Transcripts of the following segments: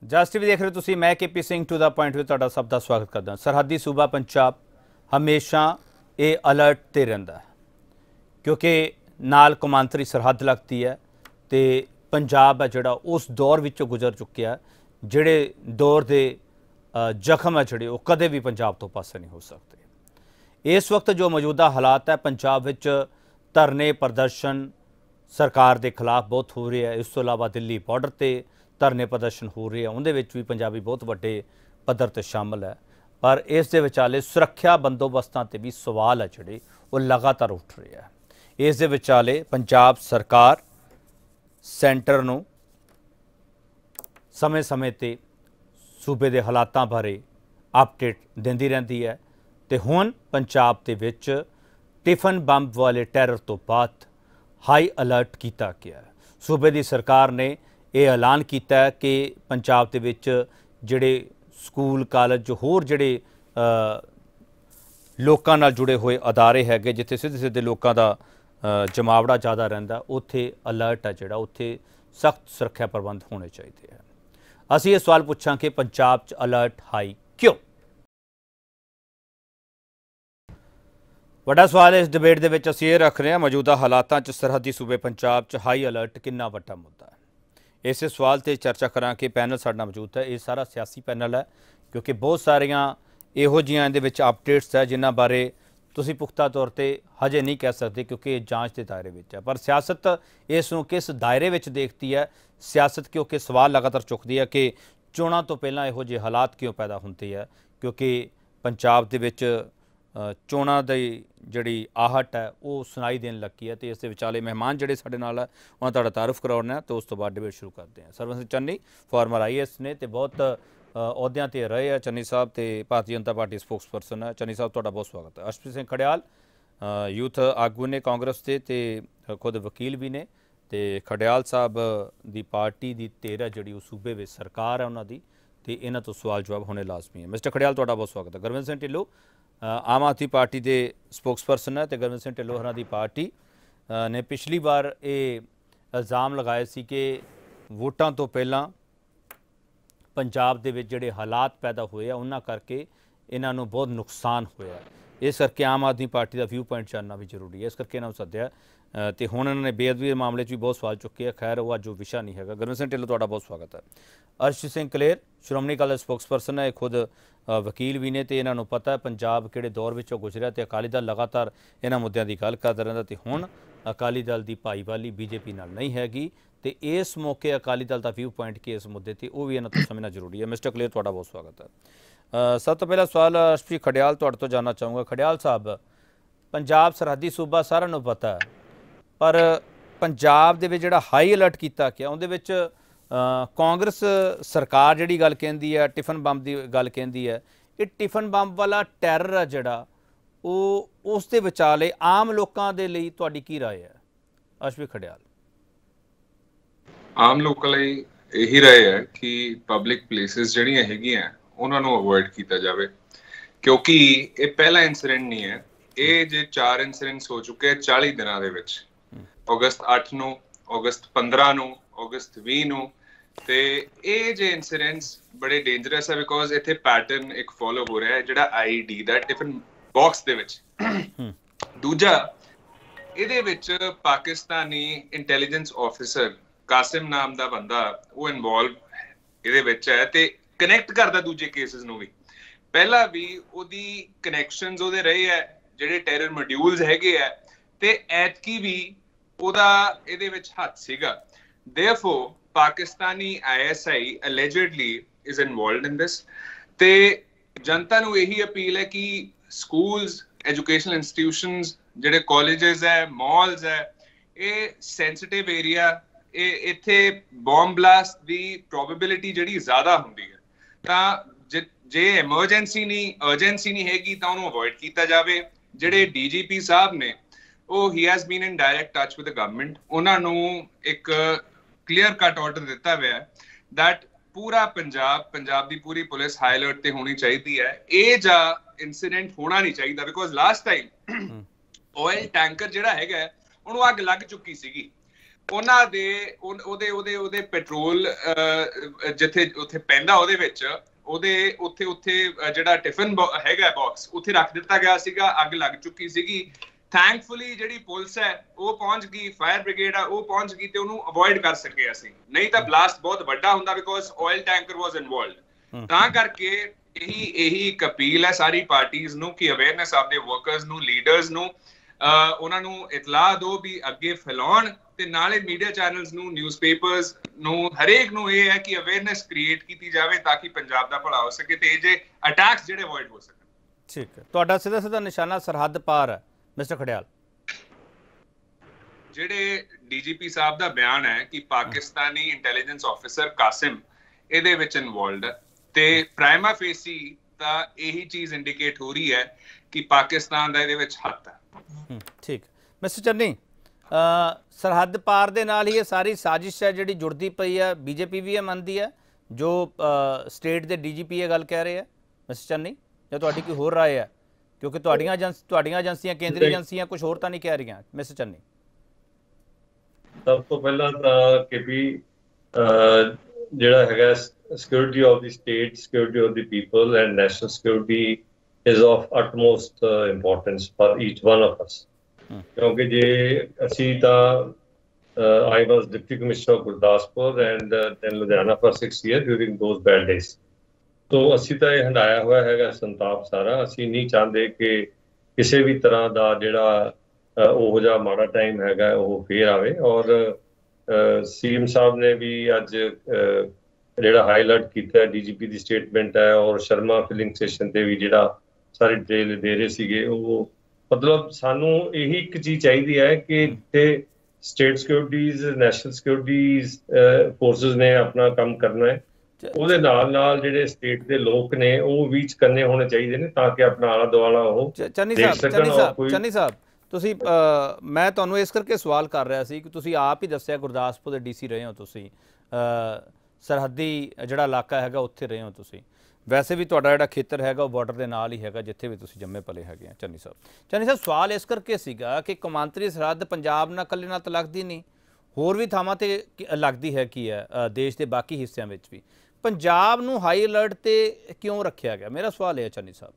ਜਸ TV ਦੇਖ ਰਹੇ ਤੁਸੀਂ। मैं KP Singh to the point ਵਿੱਚ ਤੁਹਾਡਾ ਸਭ ਦਾ ਸਵਾਗਤ ਕਰਦਾ। ਸਰਹੱਦੀ ਸੂਬਾ पंजाब हमेशा ये अलर्ट ਤੇ ਰਹਿੰਦਾ है क्योंकि नाल कौमांतरी सरहद लगती है तो पंजाब है जोड़ा उस दौर विचों गुजर चुकिया जिहड़े दौर के जख्म है जोड़े वो कदे भी पंजाब तो पासे नहीं हो सकते। इस वक्त जो मौजूदा हालात है पंजाब विच धरने प्रदर्शन सरकार के खिलाफ बहुत हो रहे हैं। इस तो इलावा दिल्ली बॉर्डर से धरने प्रदर्शन हो रहे हैं, उनके भी पंजाबी बहुत वड्डे पद्धर ते शामिल है। पर इस दे विचाले सुरक्षा बंदोबस्तां ते भी सवाल है जिहड़े वो लगातार उठ रहे हैं। इस दे विचाले पंजाब सरकार सेंटर नूं समय समय ते सूबे के हालातां बारे अपडेट दिंदी रहंदी है ते हुण पंजाब दे विच टिफन बंब वाले टैरर तो बाद हाई अलर्ट किया गया है। सूबे की सरकार ने यह ऐलान किया कि पंजाब दे विच जिहड़े स्कूल कालेज जो होर जिहड़े लोकां नाल जुड़े हुए अदारे हैगे जिथे सीधे सीधे लोकां दा जमावड़ा ज़्यादा रहिंदा उत्थे अलर्ट है जिहड़ा उत्थे सख्त सुरक्षा प्रबंध होने चाहिए। असीं ये सवाल पुछां कि पंजाब च अलर्ट हाई क्यों? वड्डा सवाल इस डिबेट दे विच असीं ये रख रहे हैं मौजूदा हालातां च सरहदी सूबे पंजाब च हाई अलर्ट कितना वड्डा मुद्दा है। इस सवाल पर चर्चा करा कि पैनल साडे नाल मौजूद है। ये सारा सियासी पैनल है क्योंकि बहुत सारिया इहो जिहियां इहदे विच अपडेट्स है जिन्हां बारे तुसीं पुख्ता तौर पर हजे नहीं कह सकते क्योंकि जांच के दायरे में है। पर सियासत इसनूं किस दायरे में देखती है? सियासत क्योंकि सवाल लगातार चुकती है कि चोणां तो पहलां इहो जिहे हालात क्यों पैदा होंदे है क्योंकि पंजाब दे विच चोणां दी जिहड़ी आहट है वो सुनाई देन लगी है। तो इस विचाले मेहमान जिहड़े साडे नाल है उन्हां दा तारुफ करवाउणा है तो उस तो बाद डिबेट शुरू करते हैं। सरवण सिंह चन्नी फॉर्मर IAS ने तो बहुत अहुदियां ते रहे हैं। चन्नी साहब तो Bharatiya Janata party spokes person है। चन्नी साहब तुहाडा बहुत स्वागत है। अर्शप्रीत सिंह खड़ियाल यूथ आगू ने कांग्रेस के ते खुद वकील भी ने ते खड़ियाल साहब की पार्टी की धिर है जिहड़ी सूबे विच सरकार है उन्होंने तो इन्हां तो सवाल जवाब होने लाजमी है। मिस्टर खड़ियाल तुहाडा बहुत स्वागत है। गुरविंदर सिंह ढिल्लों आम आदमी पार्टी के स्पोक्स परसन है तो गुरविंदर सिंह ढिल्लों होरां दी पार्टी ने पिछली बार ये इल्ज़ाम लगाए सी कि वोटां तो पहलां पंजाब दे विच जिहड़े हालात पैदा होए आ उन्हां करके इन्हां नूं बहुत नुकसान होया। इस करके आम आदमी पार्टी का व्यू पॉइंट जानना भी जरूरी है। इस करके इन्हां नूं सद्दिया तो हुण इन्हां ने बेअदबी के मामले भी बहुत सवाल चुके हैं। खैर वो अज वो विषय नहीं है। गुरविंदर सिंह ढिल्लों तुहाडा बहुत स्वागत है। अर्शप्रीत सिंह कलेर श्रोमणी अकाली स्पोक्स परसन है, खुद वकील भी ने तो इन्हां नूं पता है पंजाब किहड़े दौर विचों गुजरिया तो अकाली दल लगातार इन्हां मुद्दों की गल करदा रहिंदा तो हुण अकाली दल की भाईवाली BJP नाल नहीं हैगी तो इस मौके अकाली दल का व्यू पॉइंट की इस मुद्दे पर वह भी इन्हां तो समझना जरूरी है। मिस्टर कलेर तुहाडा बहुत स्वागत है। सब तो पहला सवाल अर्शप्रीत खड़ियाल तुहाडे तो जानना चाहूँगा। खड़ियाल साहब पंजाब सरहदी सूबा सारिਆਂ ਨੂੰ पता है पर पंजाब दे विच जिहड़ा हाई अलर्ट किया गया उहदे विच कांग्रेस सरकार जिहड़ी गल कहंदी है टिफन बंब की गल कहंदी है ये टिफन बंब वाला टैरर है जिहड़ा वो उस दे विचाले आम लोकां दे लई तुहाडी की राय है? अर्शप्रीत खड़ियाल आम लोकां लई यही राय है कि पब्लिक प्लेसिस जिहड़ियां हैगियां उन्हां नूं अवॉइड किया जाए क्योंकि ये पहला इंसीडेंट नहीं है। ये जे 4 इंसीडेंट्स हो चुके हैं 40 दिनों दे विच। अगस्त 8 ਨੂੰ अगस्त 15 ਨੂੰ अगस्त 20 ਨੂੰ ਤੇ ਇਹ ਜੇ ਇਨਸੀਡੈਂਟਸ ਬੜੇ ਡੇਂਜਰਸ ਹੈ ਬਿਕੋਜ਼ ਇੱਥੇ ਪੈਟਰਨ ਇੱਕ ਫੋਲੋ ਹੋ ਰਿਹਾ ਹੈ ਜਿਹੜਾ IED ਦਾ ਟਿਫਨ ਬਾਕਸ ਦੇ ਵਿੱਚ। ਦੂਜਾ ਇਹਦੇ ਵਿੱਚ ਪਾਕਿਸਤਾਨੀ ਇੰਟੈਲੀਜੈਂਸ ਆਫੀਸਰ ਕਾਸਿਮ ਨਾਮ ਦਾ ਬੰਦਾ ਉਹ ਇਨਵੋਲਵ ਇਹਦੇ ਵਿੱਚ ਹੈ ਤੇ ਕਨੈਕਟ ਕਰਦਾ ਦੂਜੇ ਕੇਸਿਸ ਨੂੰ ਵੀ। ਪਹਿਲਾਂ ਵੀ ਉਹਦੀ ਕਨੈਕਸ਼ਨਸ ਉਹਦੇ ਰਹੇ ਹੈ ਜਿਹੜੇ ਟੈਰਰ ਮੋਡਿਊਲਸ ਹੈਗੇ ਆ ਤੇ ਐਤਕੀ ਵੀ ਉਹਦਾ ਇਹਦੇ ਵਿੱਚ ਹੱਥ ਸੀਗਾ। Therefore, Pakistani ISI allegedly is involved in this. ਤੇ ਜਨਤਾ ਨੂੰ ਇਹੀ ਅਪੀਲ ਹੈ ਕਿ ਸਕੂਲਸ ਐਜੂਕੇਸ਼ਨਲ ਇੰਸਟੀਟਿਊਸ਼ਨਸ ਜਿਹੜੇ ਕਾਲਜਸ ਹੈ ਮਾਲਸ ਹੈ ਇਹ ਸੈਂਸਿਟਿਵ ਏਰੀਆ ਇੱਥੇ ਬੰਬ ਬਲਾਸਟ ਦੀ ਪ੍ਰੋਬੇਬਿਲਿਟੀ ਜਿਹੜੀ ਜ਼ਿਆਦਾ ਹੁੰਦੀ ਹੈ ਤਾਂ ਜੇ ਐਮਰਜੈਂਸੀ ਨਹੀਂ ਅਰਜੈਂਸੀ ਨਹੀਂ ਹੈਗੀ ਤਾਂ ਉਹਨੂੰ ਅਵੋਇਡ ਕੀਤਾ ਜਾਵੇ। ਜਿਹੜੇ DGP ਸਾਹਿਬ ਨੇ he has been in direct touch with the government. ਉਹਨਾਂ ਨੂੰ ਇੱਕ ਕਲੀਅਰ ਕੱਟ ਆਰਡਰ ਦਿੱਤਾ ਹੋਇਆ ਹੈ that ਪੂਰਾ ਪੰਜਾਬ ਦੀ ਪੂਰੀ ਪੁਲਿਸ ਹਾਈ ਅਲਰਟ ਤੇ ਹੋਣੀ ਚਾਹੀਦੀ ਹੈ। ਇਹ ਜਾਂ ਇਨਸੀਡੈਂਟ ਹੋਣਾ ਨਹੀਂ ਚਾਹੀਦਾ because last time oil tanker ਜਿਹੜਾ ਹੈਗਾ ਉਹਨੂੰ ਅੱਗ ਲੱਗ ਚੁੱਕੀ ਸੀਗੀ ਉਹਨਾਂ ਦੇ ਉਹਦੇ ਪੈਟਰੋਲ ਜਿੱਥੇ ਉੱਥੇ ਪੈਂਦਾ ਉਹਦੇ ਵਿੱਚ ਉਹਦੇ ਉੱਥੇ ਜਿਹੜਾ ਟਿਫਨ ਹੈਗਾ ਬਾਕਸ ਉੱਥੇ ਰੱਖ ਦਿੱਤਾ ਗਿਆ ਸੀਗਾ। ਅੱਗ ਲੱਗ ਚੁੱਕੀ ਸੀਗੀ। ਥੈਂਕਫੁਲੀ ਜਿਹੜੀ ਪੁਲਿਸ ਹੈ ਉਹ ਪਹੁੰਚ ਗਈ, ਫਾਇਰ ਬ੍ਰਿਗੇਡ ਆ ਉਹ ਪਹੁੰਚ ਗਈ ਤੇ ਉਹਨੂੰ ਅਵੋਇਡ ਕਰ ਸਕੇ ਅਸੀਂ, ਨਹੀਂ ਤਾਂ ਬਲਾਸਟ ਬਹੁਤ ਵੱਡਾ ਹੁੰਦਾ because oil tanker was involved. ਤਾਂ ਕਰਕੇ ਇਹੀ ਇੱਕ ਅਪੀਲ ਹੈ ਸਾਰੀ ਪਾਰਟੀਆਂ ਨੂੰ ਕਿ ਅਵੇਅਰਨੈਸ ਆਪਦੇ ਵਰਕਰਸ ਨੂੰ, ਲੀਡਰਸ ਨੂੰ, ਉਹਨਾਂ ਨੂੰ ਇਤਲਾਹ ਦਿਓ ਵੀ ਅੱਗੇ ਫੈਲਾਉਣ ਤੇ ਨਾਲੇ ਮੀਡੀਆ ਚੈਨਲਸ ਨੂੰ, ਨਿਊਜ਼ਪੇਪਰਸ ਨੂੰ, ਹਰੇਕ ਨੂੰ ਇਹ ਹੈ ਕਿ ਅਵੇਅਰਨੈਸ ਕ੍ਰੀਏਟ ਕੀਤੀ ਜਾਵੇ ਤਾਂ ਕਿ ਪੰਜਾਬ ਦਾ ਭਲਾ ਹੋ ਸਕੇ ਤੇ ਇਹ ਜੇ ਅਟੈਕਸ ਜਿਹੜੇ ਅਵੋਇਡ ਹੋ ਸਕਣ। ਠੀਕ ਹੈ, ਤੁਹਾਡਾ ਸਿੱਧਾ ਨਿਸ਼ਾਨਾ ਸਰਹੱਦ ਪਾਰ ਹੈ ਮਿਸਟਰ ਖੜਿਆਲ। ਜਿਹੜੇ ਡੀਜੀਪੀ ਸਾਹਿਬ ਦਾ ਬਿਆਨ ਹੈ ਕਿ ਪਾਕਿਸਤਾਨੀ ਇੰਟੈਲੀਜੈਂਸ ਆਫਿਸਰ ਕਾਸਿਮ ਇਹਦੇ ਵਿੱਚ ਇਨਵੋਲਵਡ ਹੈ ਤੇ ਪ੍ਰਾਈਮਾ ਫੇਸੀ ਤਾਂ ਇਹੀ ਚੀਜ਼ ਇੰਡੀਕੇਟ ਹੋ ਰਹੀ ਹੈ ਕਿ ਪਾਕਿਸਤਾਨ ਦਾ ਇਹਦੇ ਵਿੱਚ ਹੱਥ ਹੈ। ਠੀਕ, ਮਿਸਟਰ ਚੰਨੀ, ਸਰਹੱਦ ਪਾਰ ਦੇ ਨਾਲ ਹੀ ਇਹ ਸਾਰੀ ਸਾਜ਼ਿਸ਼ ਹੈ ਜਿਹੜੀ ਜੁੜਦੀ ਪਈ ਹੈ, ਬੀਜੇਪੀ ਵੀ ਇਹ ਮੰਨਦੀ ਹੈ ਜੋ ਸਟੇਟ ਦੇ ਡੀਜੀਪੀ ਇਹ ਗੱਲ ਕਹਿ ਰਹੇ ਹੈ ਮਿਸਟਰ ਚੰਨੀ, ਜਾਂ ਤੁਹਾਡੀ ਕੋਈ ਹੋਰ ਰਾਏ ਹੈ? ਕਿਉਂਕਿ ਤੁਹਾਡੀਆਂ ਏਜੰਸੀਆਂ, ਕੇਂਦਰੀ ਏਜੰਸੀਆਂ ਕੁਝ ਹੋਰ ਤਾਂ ਨਹੀਂ ਕਹਿ ਰਹੀਆਂ ਮਿਸਟਰ ਚੰਨੀ। ਸਭ ਤੋਂ ਪਹਿਲਾਂ ਤਾਂ KP ਜਿਹੜਾ ਹੈਗਾ security of the state, security of the people and national security is of utmost importance for each one of us. ਕਿਉਂਕਿ ਜੇ ਅਸੀਂ ਤਾਂ I was Deputy Commissioner of Gurdaspur and then Ludhiana for 6 years during those bad days. तो ਅਸੀਂ ਤਾਂ ਇਹ ਹੰਡਾਇਆ ਹੋਇਆ ਹੈਗਾ ਸੰਤਾਪ ਸਾਰਾ। ਅਸੀਂ ਨਹੀਂ ਚਾਹੁੰਦੇ ਕਿ ਕਿਸੇ ਵੀ ਤਰ੍ਹਾਂ ਦਾ ਜਿਹੜਾ ਉਹੋ ਜਿਹਾ ਮਾੜਾ ਟਾਈਮ ਹੈਗਾ ਉਹ ਫੇਰ ਆਵੇ। ਔਰ CM ਸਾਹਿਬ ਨੇ ਵੀ ਅੱਜ ਜਿਹੜਾ ਹਾਈਲਾਈਟ ਕੀਤਾ DGP ਦੀ ਸਟੇਟਮੈਂਟ ਹੈ ਔਰ ਸ਼ਰਮਾ ਫਿਲਿੰਗ ਸਟੇਸ਼ਨ ਤੇ ਵੀ ਜਿਹੜਾ ਸਾਰੀ ਡਿਟੇਲ ਦੇ ਰਹੇ ਸੀਗੇ, ਉਹ ਮਤਲਬ ਸਾਨੂੰ ਇਹੀ ਇੱਕ ਚੀਜ਼ ਚਾਹੀਦੀ ਹੈ ਕਿ ਇੱਥੇ state securities, national securities forces ਨੇ ਆਪਣਾ ਕੰਮ ਕਰਨਾ ਹੈ, ਉਹਦੇ ਨਾਲ ਜਿਹੜੇ ਸਟੇਟ ਦੇ ਲੋਕ ਨੇ ਉਹ ਵੀ ਚਕੰਨੇ ਹੋਣੇ ਚਾਹੀਦੇ ਨੇ ਤਾਂ ਕਿ ਆਪਣਾ ਆਲਾ ਦੁਆਲਾ ਉਹ ਚੰਨੀ ਸਾਹਿਬ ਤੁਸੀਂ ਮੈਂ ਤੁਹਾਨੂੰ ਇਸ ਕਰਕੇ ਸਵਾਲ ਕਰ ਰਿਹਾ ਸੀ ਕਿ ਤੁਸੀਂ ਆਪ ਹੀ ਦੱਸਿਆ ਗੁਰਦਾਸਪੁਰ ਦੇ DC ਰਹੇ ਹੋ, ਤੁਸੀਂ ਸਰਹੱਦੀ ਜਿਹੜਾ ਇਲਾਕਾ ਹੈਗਾ ਉੱਥੇ ਰਹੇ ਹੋ ਤੁਸੀਂ, ਵੈਸੇ ਵੀ ਤੁਹਾਡਾ ਜਿਹੜਾ ਖੇਤਰ ਹੈਗਾ ਉਹ ਬਾਰਡਰ ਦੇ ਨਾਲ ਹੀ ਹੈਗਾ ਜਿੱਥੇ ਵੀ ਤੁਸੀਂ ਜੰਮੇ ਪਲੇ ਹੈਗੇ ਆ। ਚੰਨੀ ਸਾਹਿਬ ਸਵਾਲ ਇਸ ਕਰਕੇ ਸੀਗਾ ਕਿ ਕੌਮਾਂਤਰੀ ਸਰਹੱਦ ਪੰਜਾਬ ਨਾਲ ਇਕੱਲੇ ਨਾਲ ਤਾਂ ਲੱਗਦੀ ਨਹੀਂ, ਹੋਰ ਵੀ ਥਾਵਾਂ ਤੇ ਲੱਗਦੀ ਹੈ ਕੀ ਹੈ ਦੇਸ਼ ਦੇ ਬਾਕੀ ਹਿੱਸਿਆਂ ਵਿੱਚ ਵੀ, ਪੰਜਾਬ ਨੂੰ ਹਾਈ ਅਲਰਟ ਤੇ ਕਿਉਂ ਰੱਖਿਆ ਗਿਆ? ਮੇਰਾ ਸਵਾਲ ਇਹ ਹੈ ਚੰਨੀ ਸਾਹਿਬ।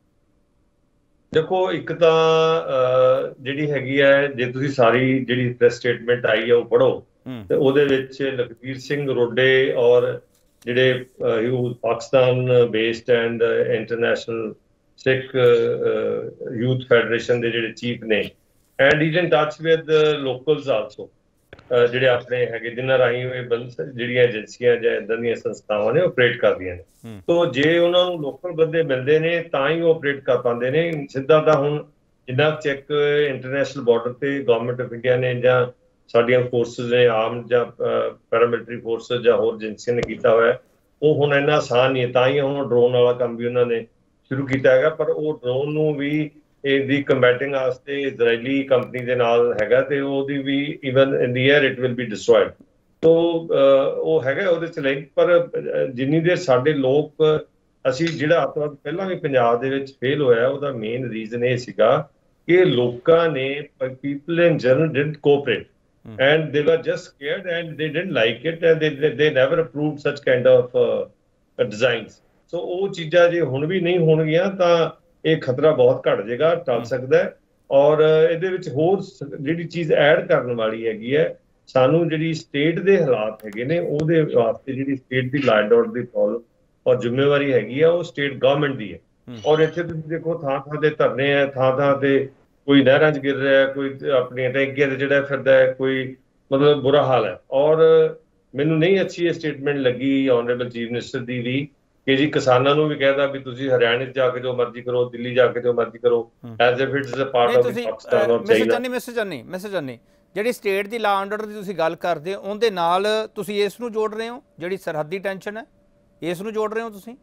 ਦੇਖੋ, ਇੱਕ ਤਾਂ ਜਿਹੜੀ ਹੈਗੀ ਹੈ, ਜੇ ਤੁਸੀਂ ਸਾਰੀ ਜਿਹੜੀ ਪ੍ਰੈਸ ਸਟੇਟਮੈਂਟ ਆਈ ਹੈ ਉਹ ਪੜ੍ਹੋ ਤੇ ਉਹਦੇ ਵਿੱਚ ਲਖਬੀਰ ਸਿੰਘ ਰੋਡੇ ਔਰ ਜਿਹੜੇ Pakistan based and international Sikh youth federation ਦੇ ਜਿਹੜੇ ਚੀਫ ਨੇ and is in touch with locals also, ਜਿਹੜੇ ਆਪਣੇ ਹੈਗੇ ਜਿਨ੍ਹਾਂ ਰਾਹੀਂ ਜਿਹੜੀਆਂ ਏਜੰਸੀਆਂ ਜਾਂ ਇੱਦਾਂ ਦੀਆਂ ਸੰਸਥਾਵਾਂ ਨੇ ਆਪਰੇਟ ਕਰਦੀਆਂ ਨੇ। ਤੋ ਜੇ ਉਹਨਾਂ ਨੂੰ ਲੋਕਲ ਬੰਦੇ ਮਿਲਦੇ ਨੇ ਤਾਂ ਹੀ ਉਹ ਆਪਰੇਟ ਕਰ ਪਾਉਂਦੇ ਨੇ। ਸਿੱਧਾ ਤਾਂ ਹੁਣ ਜਿੰਨਾ ਚੈੱਕ ਇੰਟਰਨੈਸ਼ਨਲ ਬਾਰਡਰ ਤੇ ਗਵਰਨਮੈਂਟ ਆਫ ਇੰਡੀਆ ਨੇ ਜਾਂ ਸਾਡੀਆਂ ਫੋਰਸਿਸ ਨੇ, ਆਰਮ ਜਾਂ ਪੈਰਾਮਿਲਟਰੀ ਫੋਰਸਿਸ ਜਾਂ ਹੋਰ ਏਜੰਸੀਆਂ ਨੇ ਕੀਤਾ ਹੋਇਆ, ਉਹ ਹੁਣ ਇੰਨਾ ਆਸਾਨ ਨਹੀਂ ਹੈ। ਤਾਂ ਹੀ ਹੁਣ ਡਰੋਨ ਵਾਲਾ ਕੰਮ ਵੀ ਉਹਨਾਂ ਨੇ ਸ਼ੁਰੂ ਕੀਤਾ ਹੈਗਾ, ਪਰ ਉਹ ਡਰੋਨ ਨੂੰ ਵੀ ਇਹਦੀ ਕੰਬੈਟਿੰਗ ਵਾਸਤੇ ਇਜ਼ਰਾਈਲੀ ਕੰਪਨੀ ਦੇ ਨਾਲ ਹੈਗਾ ਤੇ ਉਹਦੀ ਵੀ even in the air it will be destroyed. ਤੋ ਉਹ ਹੈਗਾ ਉਹਦੇ ਚ ਲਿੰਕ, ਪਰ ਜਿੰਨੀ ਦੇਰ ਸਾਡੇ ਲੋਕ ਅਸੀਂ ਜਿਹੜਾ ਅੱਤਵਾਦ ਪਹਿਲਾਂ ਵੀ ਪੰਜਾਬ ਦੇ ਵਿੱਚ ਫੇਲ ਹੋਇਆ, ਉਹਦਾ ਮੇਨ ਰੀਜ਼ਨ ਇਹ ਸੀਗਾ ਕਿ ਲੋਕਾਂ ਨੇ, people in general didn't cooperate and they were just scared and they didn't like it and they never approved such kind of designs. So ਉਹ ਚੀਜ਼ਾਂ ਜੇ ਹੁਣ ਵੀ ਨਹੀਂ ਹੋਣਗੀਆਂ ਤਾਂ ਇਹ ਖਤਰਾ ਬਹੁਤ ਘਟ ਜਾਏਗਾ, ਟਲ ਸਕਦਾ ਹੈ। ਔਰ ਇਹਦੇ ਵਿੱਚ ਹੋਰ ਜਿਹੜੀ ਚੀਜ਼ ਐਡ ਕਰਨ ਵਾਲੀ ਹੈਗੀ ਹੈ, ਸਾਨੂੰ ਜਿਹੜੀ ਸਟੇਟ ਦੇ ਹਾਲਾਤ ਹੈਗੇ ਨੇ ਉਹਦੇ ਵਾਸਤੇ ਜਿਹੜੀ ਸਟੇਟ ਦੀ ਲਾਅ ਐਂਡ ਆਰਡਰ ਦੀ ਪ੍ਰੋਬਲਮ ਔਰ ਜ਼ਿੰਮੇਵਾਰੀ ਹੈਗੀ ਆ ਉਹ ਸਟੇਟ ਗਵਰਨਮੈਂਟ ਦੀ ਹੈ। ਔਰ ਇੱਥੇ ਤੁਸੀਂ ਦੇਖੋ ਥਾਂ ਤੇ ਧਰਨੇ ਹੈ, ਥਾਂ ਤੇ ਕੋਈ ਨਹਿਰਾਂ 'ਚ ਗਿਰ ਰਿਹਾ, ਕੋਈ ਆਪਣੀਆਂ ਟੈਂਕੀਆਂ ਤੇ ਜਿਹੜਾ ਫਿਰਦਾ ਹੈ, ਕੋਈ ਮਤਲਬ ਬੁਰਾ ਹਾਲ ਹੈ। ਔਰ ਮੈਨੂੰ ਨਹੀਂ ਅੱਛੀ ਇਹ ਸਟੇਟਮੈਂਟ ਲੱਗੀ ਆਨਰੇਬਲ ਚੀਫ ਮਿਨਿਸਟਰ ਦੀ ਵੀ ਕਿ ਜੀ ਕਿਸਾਨਾਂ ਨੂੰ ਵੀ ਕਹਿਦਾ ਵੀ ਤੁਸੀਂ ਹਰਿਆਣੇ 'ਚ ਜਾ ਕੇ ਜੋ ਮਰਜ਼ੀ ਕਰੋ, ਦਿੱਲੀ ਜਾ ਕੇ ਜੋ ਮਰਜ਼ੀ ਕਰੋ, as if it's a part of Pakistan ਔਰ ਚਾਈਨਾ। ਮਿਸਟਰ ਚੰਨੀ ਜਿਹੜੀ ਸਟੇਟ ਦੀ ਲਾਅ ਐਂਡ ਆਰਡਰ ਦੀ ਤੁਸੀਂ ਗੱਲ ਕਰਦੇ ਹੋ, ਉਹਦੇ ਨਾਲ ਤੁਸੀਂ ਇਸ ਨੂੰ ਜੋੜ ਰਹੇ ਹੋ, ਜਿਹੜੀ ਸਰਹੱਦੀ ਟੈਨਸ਼ਨ ਹੈ ਇਸ ਨੂੰ ਜੋੜ ਰਹੇ ਹੋ ਤੁਸੀਂ?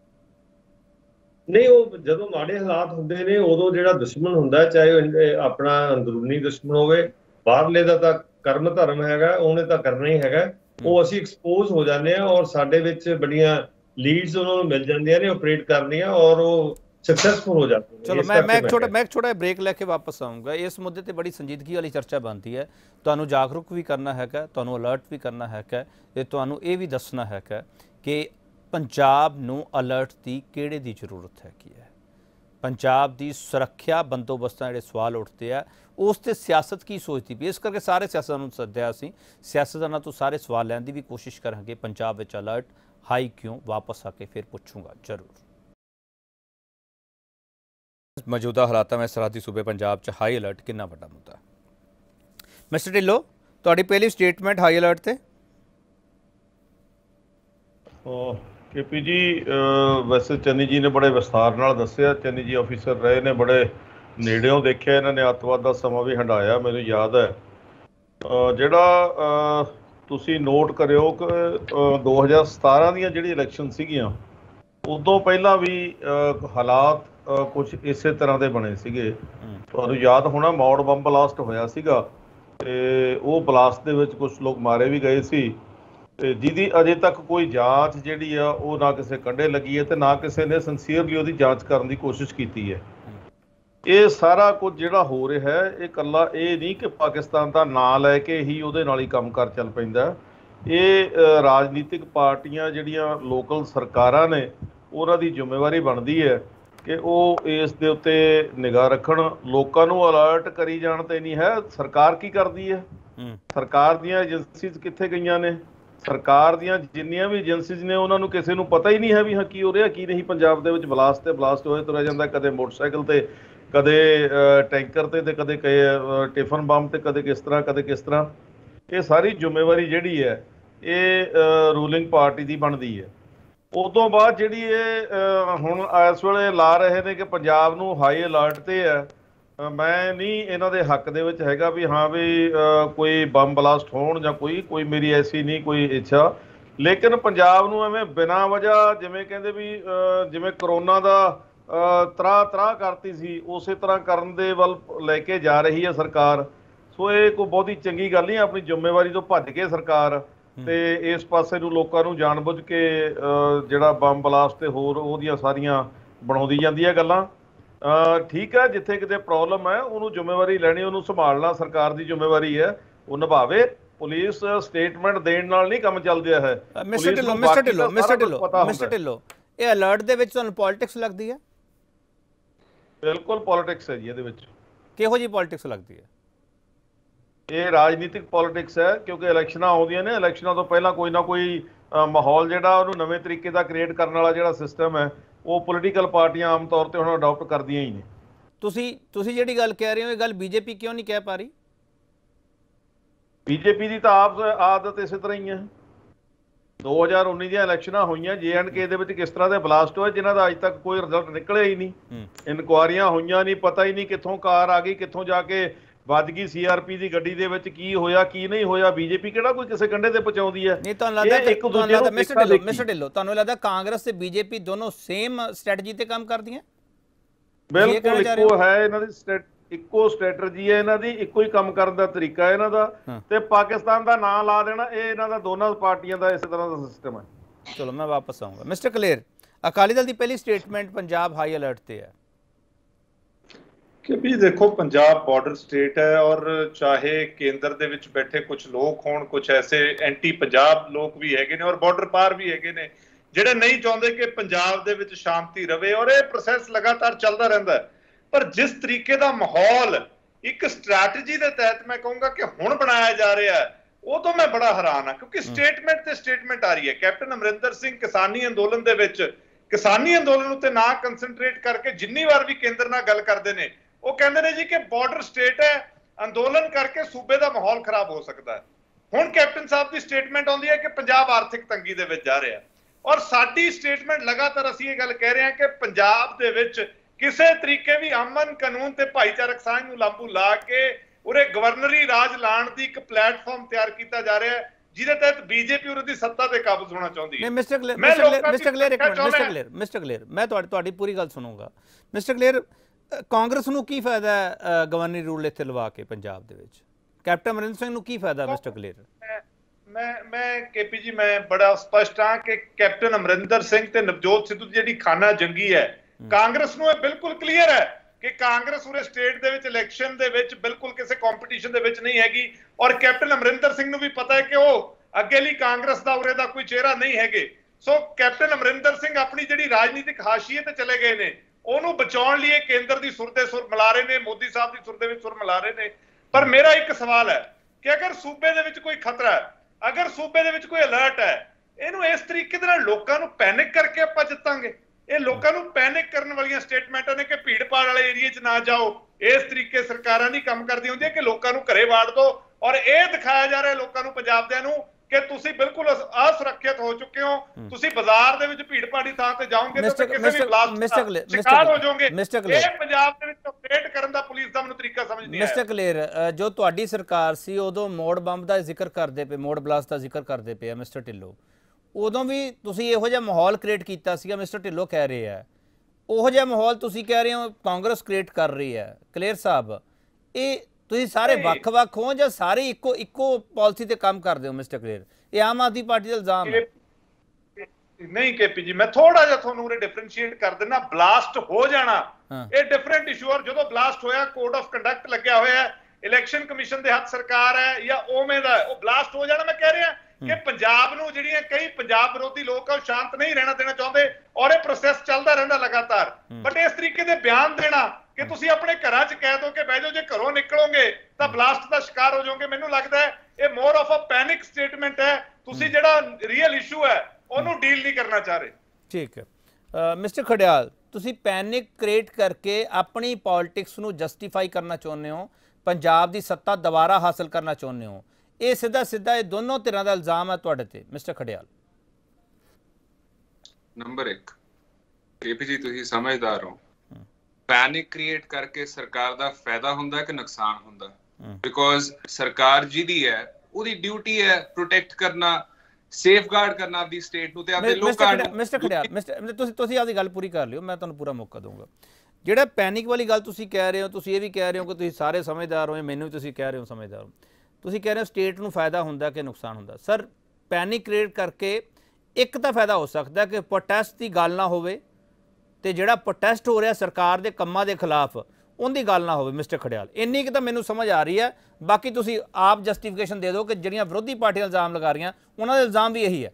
ਨਹੀਂ, ਉਹ ਜਦੋਂ ਮਾੜੇ ਹਾਲਾਤ ਹੁੰਦੇ ਨੇ ਉਦੋਂ ਜਿਹੜਾ ਦੁਸ਼ਮਣ ਹੁੰਦਾ, ਚਾਹੇ ਆਪਣਾ ਅੰਦਰੂਨੀ ਦੁਸ਼ਮਣ ਹੋਵੇ, ਬਾਹਰਲੇ ਦਾ ਤਾਂ ਕਰਮ ਧਰਮ ਹੈਗਾ, ਉਹਨੇ ਤਾਂ ਕਰਨਾ ਹੀ ਹੈਗਾ। ਉਹ ਅਸੀਂ ਐਕਸਪੋਜ਼ ਹੋ ਜਾਂਦੇ ਹਾਂ ਔਰ ਸਾਡੇ ਵਿੱਚ ਬੜੀਆਂ ਲੀਡਸ ਉਹਨਾਂ ਨੂੰ ਮਿਲ ਜਾਂਦੀਆਂ ਨੇ ਆਪਰੇਟ ਕਰਨੀਆਂ, ਔਰ ਉਹ सक्सेसफुल हो जाते हैं। चलो मैं एक छोटा ब्रेक लैके वापस आऊँगा। इस मुद्दे ते बड़ी संजीदगी वाली चर्चा बनती है, तुहानू जागरूक भी करना हैगा, तुहानू अलर्ट भी करना हैगा, ते तुहानू ये भी दसना हैगा कि पंजाब नू अलर्ट की किहड़े दी जरूरत हैगी है। पंजाब की सुरक्षा बंदोबस्त जिहड़े सवाल उठते हैं उस ते सियासत की सोचती पई, इस करके सारे सियासतदानां सद्दिया असीं सियासतदानां तो सारे सवाल लैण दी भी कोशिश करांगे। पंजाब विच अलर्ट हाई क्यों, वापस आके फिर पुछूंगा जरूर। मौजूदा हालात में सरहदी सूबे पंजाब च हाई अलर्ट कितना वड्डा मुद्दा है? मिस्टर ढिल्लो, तुहाडी पहली स्टेटमेंट हाई अलर्ट ते? केपी जी, वैसे चन्नी जी ने बड़े विस्तार नाल दस्सिया। चन्नी जी ऑफिसर रहे ने, बड़े नेड़ियों देखिया इन्हां ने, अतवाद का समा भी हंडाया। मैनूं याद है ਜਿਹੜਾ ਤੁਸੀਂ ਨੋਟ ਕਰਿਓ ਕਿ 2017 ਦੀਆਂ ਜਿਹੜੀ ਇਲੈਕਸ਼ਨ ਸੀਗੀਆਂ ਉਦੋਂ ਪਹਿਲਾਂ ਵੀ ਹਾਲਾਤ ਕੁਝ ਇਸੇ ਤਰ੍ਹਾਂ ਦੇ ਬਣੇ ਸੀਗੇ। ਤੁਹਾਨੂੰ ਯਾਦ ਹੋਣਾ ਮੌੜ ਬੰਬ ਬਲਾਸਟ ਹੋਇਆ ਸੀਗਾ ਤੇ ਉਹ ਬਲਾਸਟ ਦੇ ਵਿੱਚ ਕੁਝ ਲੋਕ ਮਾਰੇ ਵੀ ਗਏ ਸੀ ਤੇ ਜਿਹਦੀ ਅਜੇ ਤੱਕ ਕੋਈ ਜਾਂਚ ਜਿਹੜੀ ਆ ਉਹ ਨਾ ਕਿਸੇ ਕੰਢੇ ਲੱਗੀ ਹੈ ਤੇ ਨਾ ਕਿਸੇ ਨੇ ਸਿੰਸੀਅਰਲੀ ਉਹਦੀ ਜਾਂਚ ਕਰਨ ਦੀ ਕੋਸ਼ਿਸ਼ ਕੀਤੀ ਹੈ। ਇਹ ਸਾਰਾ ਕੁਝ ਜਿਹੜਾ ਹੋ ਰਿਹਾ ਹੈ ਇਹ ਇਕੱਲਾ ਇਹ ਨਹੀਂ ਕਿ ਪਾਕਿਸਤਾਨ ਦਾ ਨਾਂ ਲੈ ਕੇ ਹੀ ਉਹਦੇ ਨਾਲ ਹੀ ਕੰਮ ਕਰ ਚੱਲ ਪੈਂਦਾ। ਇਹ ਰਾਜਨੀਤਿਕ ਪਾਰਟੀਆਂ ਜਿਹੜੀਆਂ ਲੋਕਲ ਸਰਕਾਰਾਂ ਨੇ ਉਹਨਾਂ ਦੀ ਜ਼ਿੰਮੇਵਾਰੀ ਬਣਦੀ ਹੈ ਕਿ ਉਹ ਇਸ ਦੇ ਉੱਤੇ ਨਿਗਾਹ ਰੱਖਣ। ਲੋਕਾਂ ਨੂੰ ਅਲਰਟ ਕਰੀ ਜਾਣ ਤੇ ਨਹੀਂ ਹੈ। ਸਰਕਾਰ ਕੀ ਕਰਦੀ ਹੈ? ਸਰਕਾਰ ਦੀਆਂ ਏਜੰਸੀਜ਼ ਕਿੱਥੇ ਗਈਆਂ ਨੇ? ਸਰਕਾਰ ਦੀਆਂ ਜਿੰਨੀਆਂ ਵੀ ਏਜੰਸੀਜ਼ ਨੇ ਉਹਨਾਂ ਨੂੰ ਕਿਸੇ ਨੂੰ ਪਤਾ ਹੀ ਨਹੀਂ ਹੈ ਵੀ ਹਾਂ ਕੀ ਹੋ ਰਿਹਾ ਕੀ ਨਹੀਂ। ਪੰਜਾਬ ਦੇ ਵਿੱਚ ਬਲਾਸਟ ਤੇ ਬਲਾਸਟ ਹੋਏ ਤੁਰਿਆ ਜਾਂਦਾ, ਕਦੇ ਮੋਟਰਸਾਈਕਲ ਤੇ, ਕਦੇ ਟੈਂਕਰ ਤੇ ਕਦੇ ਟਿਫਨ ਬੰਬ ਤੇ, ਕਦੇ ਕਿਸ ਤਰ੍ਹਾਂ। ਇਹ ਸਾਰੀ ਜ਼ਿੰਮੇਵਾਰੀ ਜਿਹੜੀ ਹੈ ਇਹ ਰੂਲਿੰਗ ਪਾਰਟੀ ਦੀ ਬਣਦੀ ਹੈ। ਉਦੋਂ ਬਾਅਦ ਜਿਹੜੀ ਇਹ ਹੁਣ ਇਸ ਵੇਲੇ ਲਾ ਰਹੇ ਨੇ ਕਿ ਪੰਜਾਬ ਨੂੰ ਹਾਈ ਅਲਰਟ ਤੇ ਹੈ, ਮੈਂ ਨਹੀਂ ਇਹਨਾਂ ਦੇ ਹੱਕ ਦੇ ਵਿੱਚ ਹੈਗਾ ਵੀ ਹਾਂ ਵੀ ਕੋਈ ਬੰਬ ਬਲਾਸਟ ਹੋਣ ਜਾਂ ਕੋਈ ਮੇਰੀ ਐਸੀ ਨਹੀਂ ਕੋਈ ਇੱਛਾ। ਲੇਕਿਨ ਪੰਜਾਬ ਨੂੰ ਐਵੇਂ ਬਿਨਾਂ ਵਜ੍ਹਾ ਜਿਵੇਂ ਕਹਿੰਦੇ ਵੀ ਜਿਵੇਂ ਕਰੋਨਾ ਦਾ ਤਰਾਹ ਕਰਤੀ ਸੀ ਉਸੇ ਤਰ੍ਹਾਂ ਕਰਨ ਦੇ ਵੱਲ ਲੈ ਕੇ ਜਾ ਰਹੀ ਹੈ ਸਰਕਾਰ। ਸੋ ਇਹ ਕੋਈ ਬਹੁਤੀ ਚੰਗੀ ਗੱਲ ਨਹੀਂ। ਆਪਣੀ ਜ਼ਿੰਮੇਵਾਰੀ ਤੋਂ ਭੱਜ ਕੇ ਸਰਕਾਰ ਤੇ ਇਸ ਪਾਸੇ ਨੂੰ ਲੋਕਾਂ ਨੂੰ ਜਾਣਬੁੱਝ ਕੇ ਜਿਹੜਾ ਬੰਬ ਬਲਾਸਟ ਤੇ ਹੋਰ ਉਹਦੀਆਂ ਸਾਰੀਆਂ ਬਣਾਉਂਦੀ ਜਾਂਦੀ ਹੈ ਗੱਲਾਂ। ਠੀਕ ਹੈ, ਜਿੱਥੇ ਕਿਤੇ ਪ੍ਰੋਬਲਮ ਹੈ ਉਹਨੂੰ ਜ਼ਿੰਮੇਵਾਰੀ ਲੈਣੀ, ਉਹਨੂੰ ਸੰਭਾਲਣਾ ਸਰਕਾਰ ਦੀ ਜ਼ਿੰਮੇਵਾਰੀ ਹੈ, ਉਹ ਨਿਭਾਵੇ। ਪੁਲਿਸ ਸਟੇਟਮੈਂਟ ਦੇਣ ਨਾਲ ਨਹੀਂ ਕੰਮ ਚੱਲਦਾ ਹੈ। ਮਿਸਟਰ ਢਿੱਲੋਂ, ਇਹ ਅਲਰਟ ਦੇ ਵਿੱਚ ਤੁਹਾਨੂੰ ਪੋਲਿਟਿਕਸ ਲੱਗਦੀ ਹੈ? ਬਿਲਕੁਲ ਪੋਲਿਟਿਕਸ ਹੈ ਜੀ ਇਹਦੇ ਵਿੱਚ। ਕਿਹੋ ਜਿਹੀ ਪੋਲਿਟਿਕਸ ਲੱਗਦੀ ਹੈ? ਇਹ ਰਾਜਨੀਤਿਕ ਪੋਲਿਟਿਕਸ ਹੈ ਕਿਉਂਕਿ ਇਲੈਕਸ਼ਨਾਂ ਆਉਂਦੀਆਂ ਨੇ। ਇਲੈਕਸ਼ਨਾਂ ਤੋਂ ਪਹਿਲਾਂ ਕੋਈ ਨਾ ਕੋਈ ਮਾਹੌਲ ਜਿਹੜਾ ਉਹਨੂੰ ਨਵੇਂ ਤਰੀਕੇ ਦਾ ਕ੍ਰੀਏਟ ਕਰਨ ਵਾਲਾ ਜਿਹੜਾ ਸਿਸਟਮ ਹੈ ਉਹ ਪੋਲੀਟੀਕਲ ਪਾਰਟੀਆਂ ਆਮ ਤੌਰ ਤੇ ਹੁਣ ਅਡਾਪਟ ਕਰਦੀਆਂ ਹੀ ਨੇ। ਤੁਸੀਂ ਜਿਹੜੀ ਗੱਲ ਕਹਿ ਰਹੇ ਹੋ ਇਹ ਗੱਲ ਬੀਜੇਪੀ ਕਿਉਂ ਨਹੀਂ ਕਹਿ ਪਾ ਰਹੀ? ਬੀਜੇਪੀ ਦੀ ਤਾਂ ਆਪ ਆਦਤ ਇਸੇ ਤਰ੍ਹਾਂ ਹੀ ਹੈ। 2019 ਦੀਆਂ ਇਲੈਕਸ਼ਨਾਂ ਹੋਈਆਂ, JNK ਦੇ ਵਿੱਚ ਕਿਸ ਤਰ੍ਹਾਂ ਦੇ ਬਲਾਸਟ ਹੋਏ ਜਿਨ੍ਹਾਂ ਦਾ ਅੱਜ ਤੱਕ ਕੋਈ ਰਿਜ਼ਲਟ ਨਿਕਲਿਆ ਹੀ ਨਹੀਂ। ਇਨਕੁਆਰੀਆਂ ਹੋਈਆਂ ਨਹੀਂ, ਪਤਾ ਹੀ ਨਹੀਂ ਕਿੱਥੋਂ ਕਾਰ ਆ ਗਈ, ਕਿੱਥੋਂ ਜਾ ਕੇ ਵੱਜ ਗਈ CRP ਦੀ ਗੱਡੀ ਦੇ ਵਿੱਚ, ਕੀ ਹੋਇਆ ਕੀ ਨਹੀਂ ਹੋਇਆ। ਬੀਜੇਪੀ ਕਿਹੜਾ ਕੋਈ ਕਿਸੇ ਕੰਢੇ ਤੇ ਪਹੁੰਚਾਉਂਦੀ ਹੈ? ਨਹੀਂ, ਤੁਹਾਨੂੰ ਲੱਗਦਾ ਮਿਸਟਰ ਢਿੱਲੋਂ ਤੁਹਾਨੂੰ ਲੱਗਦਾ ਕਾਂਗਰਸ ਤੇ ਬੀਜੇਪੀ ਦੋਨੋਂ ਸੇਮ ਸਟ੍ਰੈਟਜੀ ਤੇ ਕੰਮ ਕਰਦੀਆਂ? ਬਿਲਕੁਲ ਇੱਕੋ ਹੈ ਇਹਨਾਂ ਦੀ, ਇੱਕੋ ਸਟ੍ਰੈਟਜੀ ਹੈ ਇਹਨਾਂ ਦੀ, ਇੱਕੋ ਹੀ ਕੰਮ ਕਰਨ ਦਾ ਤਰੀਕਾ ਹੈ ਇਹਨਾਂ ਦਾ। ਤੇ ਪਾਕਿਸਤਾਨ ਦਾ ਨਾਂ ਲਾ ਦੇਣਾ ਇਹ ਇਹਨਾਂ ਦਾ ਦੋਨਾਂ ਪਾਰਟੀਆਂ ਦਾ ਇਸੇ ਤਰ੍ਹਾਂ ਦਾ ਸਿਸਟਮ ਹੈ। ਚਲੋ ਮੈਂ ਵਾਪਸ ਆਊਂਗਾ। ਮਿਸਟਰ ਕਲੇਰ, ਅਕਾਲੀ ਦਲ ਦੀ ਪਹਿਲੀ ਸਟੇਟਮੈਂਟ ਪੰਜਾਬ ਹਾਈ ਅਲਰਟ ਤੇ ਹੈ कि भी देखो पंजाब बॉर्डर स्टेट है और चाहे केंद्र दे विच बैठे कुछ लोग होण, कुछ ऐसे एंटी पंजाब लोग भी हैगे ने और बॉर्डर पार भी हैगे ने ਜਿਹੜੇ नहीं चाहते कि पंजाब दे विच शांति रवे और ये प्रोसैस लगातार चलता रहता है। पर जिस तरीके का माहौल एक स्ट्रैटेजी के तहत मैं कहूँगा कि हुण बनाया जा रहा है वो तो मैं बड़ा हैरान हाँ, क्योंकि स्टेटमेंट ते स्टेटमेंट आ रही है। कैप्टन अमरिंदर सिंह किसानी अंदोलन दे विच किसानी अंदोलन उत्ते ना कंसनट्रेट करके जिन्नी बार भी केंद्र नाल गल करते हैं वो कहते हैं जी कि बॉर्डर स्टेट है, अंदोलन करके सूबे का माहौल खराब हो सकता है। हुण कैप्टन साहब की स्टेटमेंट आउंदी है कि पंजाब आर्थिक तंगी दे विच जा रहा है और साडी स्टेटमेंट लगातार असीं ये गल कह रहे हैं कि पंजाब दे विच किसी तरीके भी अमन कानून ते भाईचारक सांझ नूं लांबू ला के उरे गवर्नरी राज लाण दी एक प्लेटफॉर्म तैयार किया जा रहा है ਜਿਹਦੇ ਤਹਿਤ ਬੀਜੇਪੀ ਉਹਦੀ ਸੱਤਾ ਤੇ ਕਾਬੂ ਹੋਣਾ ਚਾਹੁੰਦੀ ਹੈ। ਮਿਸਟਰ ਕਲੇਰ ਮੈਂ ਤੁਹਾਡੀ ਪੂਰੀ ਗੱਲ ਸੁਣੂੰਗਾ। ਮਿਸਟਰ ਕਲੇਰ, ਕਾਂਗਰਸ ਨੂੰ ਕੀ ਫਾਇਦਾ ਹੈ ਗਵਰਨਰੀ ਰੂਲ ਇੱਥੇ ਲਵਾ ਕੇ ਪੰਜਾਬ ਦੇ ਵਿੱਚ? ਕੈਪਟਨ ਅਮਰਿੰਦਰ ਸਿੰਘ ਨੂੰ ਕੀ ਫਾਇਦਾ? ਮਿਸਟਰ ਕਲੇਰ, ਮੈਂ ਕੇਪੀ ਜੀ ਮੈਂ ਬੜਾ ਸਪਸ਼ਟ ਹਾਂ ਕਿ ਕੈਪਟਨ ਅਮਰਿੰਦਰ ਸਿੰਘ ਤੇ ਨਵਜੋਤ ਸਿੱਧੂ ਦੀ ਜਿਹੜੀ ਖਾਨਾ ਜੰਗੀ ਹੈ ਕਾਂਗਰਸ ਨੂੰ ਇਹ ਬਿਲਕੁਲ ਕਲੀਅਰ ਹੈ ਕਿ ਕਾਂਗਰਸ ਉਰੇ ਸਟੇਟ ਦੇ ਵਿੱਚ ਇਲੈਕਸ਼ਨ ਦੇ ਵਿੱਚ ਬਿਲਕੁਲ ਕਿਸੇ ਕੰਪੀਟੀਸ਼ਨ ਦੇ ਵਿੱਚ ਨਹੀਂ ਹੈਗੀ, ਔਰ ਕੈਪਟਨ ਅਮਰਿੰਦਰ ਸਿੰਘ ਨੂੰ ਵੀ ਪਤਾ ਹੈ ਕਿ ਉਹ ਅੱਗੇ ਲਈ ਕਾਂਗਰਸ ਦਾ ਉਰੇ ਦਾ ਕੋਈ ਚਿਹਰਾ ਨਹੀਂ ਹੈਗੇ। ਸੋ ਕੈਪਟਨ ਅਮਰਿੰਦਰ ਸਿੰਘ ਆਪਣੀ ਜਿਹੜੀ ਰਾਜਨੀਤਿਕ ਹਾਸ਼ੀਏ ਤੇ ਚਲੇ ਗਏ ਨੇ, ਉਹਨੂੰ ਬਚਾਉਣ ਲਈ ਕੇਂਦਰ ਦੀ ਸੁਰ ਦੇ ਸੁਰ ਮਿਲਾ ਰਹੇ ਨੇ, ਮੋਦੀ ਸਾਹਿਬ ਦੀ ਸੁਰ ਦੇ ਵਿੱਚ ਸੁਰ ਮਿਲਾ ਰਹੇ ਨੇ। ਪਰ ਮੇਰਾ ਇੱਕ ਸਵਾਲ ਹੈ ਕਿ ਅਗਰ ਸੂਬੇ ਦੇ ਵਿੱਚ ਕੋਈ ਖਤਰਾ ਹੈ, ਅਗਰ ਸੂਬੇ ਦੇ ਵਿੱਚ ਕੋਈ ਅਲਰਟ ਹੈ, ਇਹਨੂੰ ਇਸ ਤਰੀਕੇ ਦੇ ਨਾਲ ਲੋਕਾਂ ਨੂੰ ਪੈਨਿਕ ਕਰਕੇ ਆਪਾਂ ਜਿੱਤਾਂਗੇ? ਇਹ ਲੋਕਾਂ ਨੂੰ ਪੈਨਿਕ ਕਰਨ ਵਾਲੀਆਂ ਸਟੇਟਮੈਂਟਾਂ ਨੇ ਕਿ ਭੀੜ ਭਾੜ ਵਾਲੇ ਏਰੀਆ 'ਚ ਨਾ ਜਾਓ। ਇਸ ਤਰੀਕੇ ਸਰਕਾਰਾਂ ਨਹੀਂ ਕੰਮ ਕਰਦੀਆਂ ਹੁੰਦੀਆਂ ਕਿ ਲੋਕਾਂ ਨੂੰ ਘਰੇ ਵਾੜ ਦਿਓ, ਔਰ ਇਹ ਦਿਖਾਇਆ ਜਾ ਰਿਹਾ ਲੋਕਾਂ ਨੂੰ, ਪੰਜਾਬ ਦਿਆਂ ਨੂੰ, ਕਿ ਤੁਸੀਂ ਬਿਲਕੁਲ ਅਸੁਰੱਖਿਅਤ ਹੋ ਚੁੱਕੇ ਹੋ। ਤੁਸੀਂ ਬਾਜ਼ਾਰ ਦੇ ਵਿੱਚ ਭੀੜ ਭਾੜੀ ਥਾਂ ਤੇ ਜਾਓਗੇ ਤਾਂ ਕਿਸੇ ਵੀ ਬਲਾਸਟ ਦਾ ਸ਼ਿਕਾਰ ਹੋ ਜਾਓਗੇ। ਇਹ ਪੰਜਾਬ ਦੇ ਵਿੱਚ ਆਪਰੇਟ ਕਰਨ ਦਾ ਪੁਲਿਸ ਦਾ ਮੈਨੂੰ ਤਰੀਕਾ ਸਮਝ ਨਹੀਂ ਆਇਆ। ਮਿਸਟਰ ਕਲੇਰ, ਜੋ ਤੁਹਾਡੀ ਸਰਕਾਰ ਸੀ ਉਦੋਂ ਮੋੜ ਬੰਬ ਦਾ ਜ਼ਿਕਰ ਕਰਦੇ ਪਏ, ਮੋੜ ਬਲਾਸਟ ਦਾ ਜ਼ਿਕਰ ਕਰਦੇ ਪਏ ਆ ਮਿਸਟਰ ਢਿੱਲੋਂ, ਉਦੋਂ ਵੀ ਤੁਸੀਂ ਇਹੋ ਜਿਹਾ ਮਾਹੌਲ ਕ੍ਰੀਏਟ ਕੀਤਾ ਸੀਗਾ। ਮਿਸਟਰ ਢਿੱਲੋਂ ਕਹਿ ਰਹੇ ਆ ਉਹੋ ਜਿਹਾ ਮਾਹੌਲ ਤੁਸੀਂ ਕਹਿ ਰਹੇ ਹੋ ਕਾਂਗਰਸ ਕ੍ਰੀਏਟ ਕਰ ਰਹੀ ਹੈ। ਕਲੇਰ ਸਾਹਿਬ, ਇਹ ਤੁਸੀਂ ਸਾਰੇ ਵੱਖ-ਵੱਖ ਹੋ ਜਾਂ ਸਾਰੇ ਇੱਕੋ ਪਾਲਿਸੀ ਤੇ ਕੰਮ ਕਰਦੇ ਹੋ? ਮਿਸਟਰ ਕਲੇਰ, ਇਹ ਆਮ ਆਦਮੀ ਪਾਰਟੀ ਦਾ ਇਲਜ਼ਾਮ ਹੈ। ਨਹੀਂ ਕੇਪੀ ਜੀ, ਮੈਂ ਥੋੜਾ ਜਿਹਾ ਤੁਹਾਨੂੰ ਉਰੇ ਡਿਫਰੈਂਸ਼ੀਏਟ ਕਰ ਦਿੰਦਾ। ਬਲਾਸਟ ਹੋ ਜਾਣਾ ਇਹ ਡਿਫਰੈਂਟ ਇਸ਼ੂ, ਔਰ ਜਦੋਂ ਬਲਾਸਟ ਹੋਇਆ ਕੋਡ ਆਫ ਕੰਡਕਟ ਲੱਗਿਆ ਹੋਇਆ ਹੈ, ਇਲੈਕਸ਼ਨ ਕਮਿਸ਼ਨ ਦੇ ਹੱਥ ਸਰਕਾਰ ਹੈ ਜਾਂ ਉਵੇਂ ਦਾ, ਉਹ ਬਲਾਸਟ ਹੋ ਜਾਣਾ। ਮੈਂ ਕਹਿ ਰਿਹਾ ਕਿ ਪੰਜਾਬ ਨੂੰ ਜਿਹੜੀਆਂ ਕਈ ਪੰਜਾਬ ਵਿਰੋਧੀ ਲੋਕ ਆ ਉਹ ਸ਼ਾਂਤ ਨਹੀਂ ਰਹਿਣਾ ਦੇਣਾ ਚਾਹੁੰਦੇ, ਔਰ ਇਹ ਪ੍ਰੋਸੈਸ ਚੱਲਦਾ ਰਹਿੰਦਾ ਲਗਾਤਾਰ। ਬਟ ਇਸ ਤਰੀਕੇ ਦੇ ਬਿਆਨ ਦੇਣਾ ਕਿ ਤੁਸੀਂ ਆਪਣੇ ਘਰਾਂ 'ਚ ਕਹਿ ਦੋ ਕਿ ਬਹਿ ਜਾਓ, ਜੇ ਘਰੋਂ ਨਿਕਲੋਗੇ ਤਾਂ ਬਲਾਸਟ ਦਾ ਸ਼ਿਕਾਰ ਹੋ ਜਾਓਗੇ, ਮੈਨੂੰ ਲੱਗਦਾ ਹੈ ਇਹ more of a panic statement ਹੈ। ਤੁਸੀਂ ਜਿਹੜਾ ਰੀਅਲ ਇਸ਼ੂ ਹੈ ਉਹਨੂੰ ਡੀਲ ਨਹੀਂ ਕਰਨਾ ਚਾਹ ਰਹੇ। ਠੀਕ ਹੈ ਮਿਸਟਰ ਖੜਿਆਲ, ਤੁਸੀਂ ਪੈਨਿਕ ਕ੍ਰੀਏਟ ਕਰਕੇ ਆਪਣੀ ਪੋਲਿਟਿਕਸ ਨੂੰ ਜਸਟੀਫਾਈ ਕਰਨਾ ਚਾਹੁੰਦੇ ਹੋ, ਪੰਜਾਬ ਦੀ ਸੱਤਾ ਦੁਬਾਰਾ ਹਾਸਲ ਕਰਨਾ ਚਾਹੁੰਦੇ ਹੋ। ਇਹ ਸਿੱਧਾ ਇਹ ਦੋਨੋਂ ਧਿਰਾਂ ਦਾ ਇਲਜ਼ਾਮ ਹੈ ਤੁਹਾਡੇ ਤੇ ਮਿਸਟਰ ਖੜਿਆਲ। ਨੰਬਰ 1, ਕੇਪੀ ਜੀ ਤੁਸੀਂ ਸਮਝਦਾਰ ਹੋ, ਪੈਨਿਕ ਕ੍ਰੀਏਟ ਕਰਕੇ ਸਰਕਾਰ ਦਾ ਫਾਇਦਾ ਹੁੰਦਾ ਕਿ ਨੁਕਸਾਨ ਹੁੰਦਾ? ਬਿਕੋਜ਼ ਸਰਕਾਰ ਜਿਹਦੀ ਹੈ ਉਹਦੀ ਡਿਊਟੀ ਹੈ ਪ੍ਰੋਟੈਕਟ ਕਰਨਾ, ਸੇਫਗਾਰਡ ਕਰਨਾ ਆਪਣੀ ਸਟੇਟ ਨੂੰ ਤੇ ਆਪਣੇ ਲੋਕਾਂ ਨੂੰ। ਮਿਸਟਰ ਖੜਿਆਲ, ਤੁਸੀਂ ਆਪਦੀ ਗੱਲ ਪੂਰੀ ਕਰ ਲਿਓ, ਮੈਂ ਤੁਹਾਨੂੰ ਪੂਰਾ ਮੌਕਾ ਦਊਂਗਾ। ਜਿਹੜਾ ਪੈਨਿਕ ਵਾਲੀ ਗੱਲ ਤੁਸੀਂ ਕਹਿ ਰਹੇ ਹੋ, ਤੁਸੀਂ ਇਹ ਵੀ ਕਹਿ ਰਹੇ ਹੋ ਕਿ ਤੁਸੀਂ ਸਾਰੇ ਸਮਝਦਾਰ ਹੋ, ਮੈਨੂੰ ਵੀ ਤੁਸੀਂ ਕਹਿ ਰਹੇ ਹੋ ਸਮਝਦਾਰ ਹੋ। ਤੁਸੀਂ ਕਹਿ ਰਹੇ ਹੋ ਸਟੇਟ ਨੂੰ ਫਾਇਦਾ ਹੁੰਦਾ ਕਿ ਨੁਕਸਾਨ ਹੁੰਦਾ? ਸਰ, ਪੈਨਿਕ ਕ੍ਰੀਏਟ ਕਰਕੇ ਇੱਕ ਤਾਂ ਫਾਇਦਾ ਹੋ ਸਕਦਾ ਕਿ ਪ੍ਰੋਟੈਸਟ ਦੀ ਗੱਲ ਨਾ ਹੋਵੇ ਤੇ ਜਿਹੜਾ ਪ੍ਰੋਟੈਸਟ ਹੋ ਰਿਹਾ ਸਰਕਾਰ ਦੇ ਕੰਮਾਂ ਦੇ ਖਿਲਾਫ ਉਹਦੀ ਗੱਲ ਨਾ ਹੋਵੇ। ਮਿਸਟਰ ਖੜਿਆਲ, ਇੰਨੀ ਕਿ ਤਾਂ ਮੈਨੂੰ ਸਮਝ ਆ ਰਹੀ ਹੈ, ਬਾਕੀ ਤੁਸੀਂ ਆਪ ਜਸਟੀਫਿਕੇਸ਼ਨ ਦੇ ਦਿਓ ਕਿ ਜਿਹੜੀਆਂ ਵਿਰੋਧੀ ਪਾਰਟੀਆਂ ਇਲਜ਼ਾਮ ਲਗਾ ਰਹੀਆਂ ਉਹਨਾਂ ਦਾ ਇਲਜ਼ਾਮ ਵੀ ਇਹੀ ਹੈ।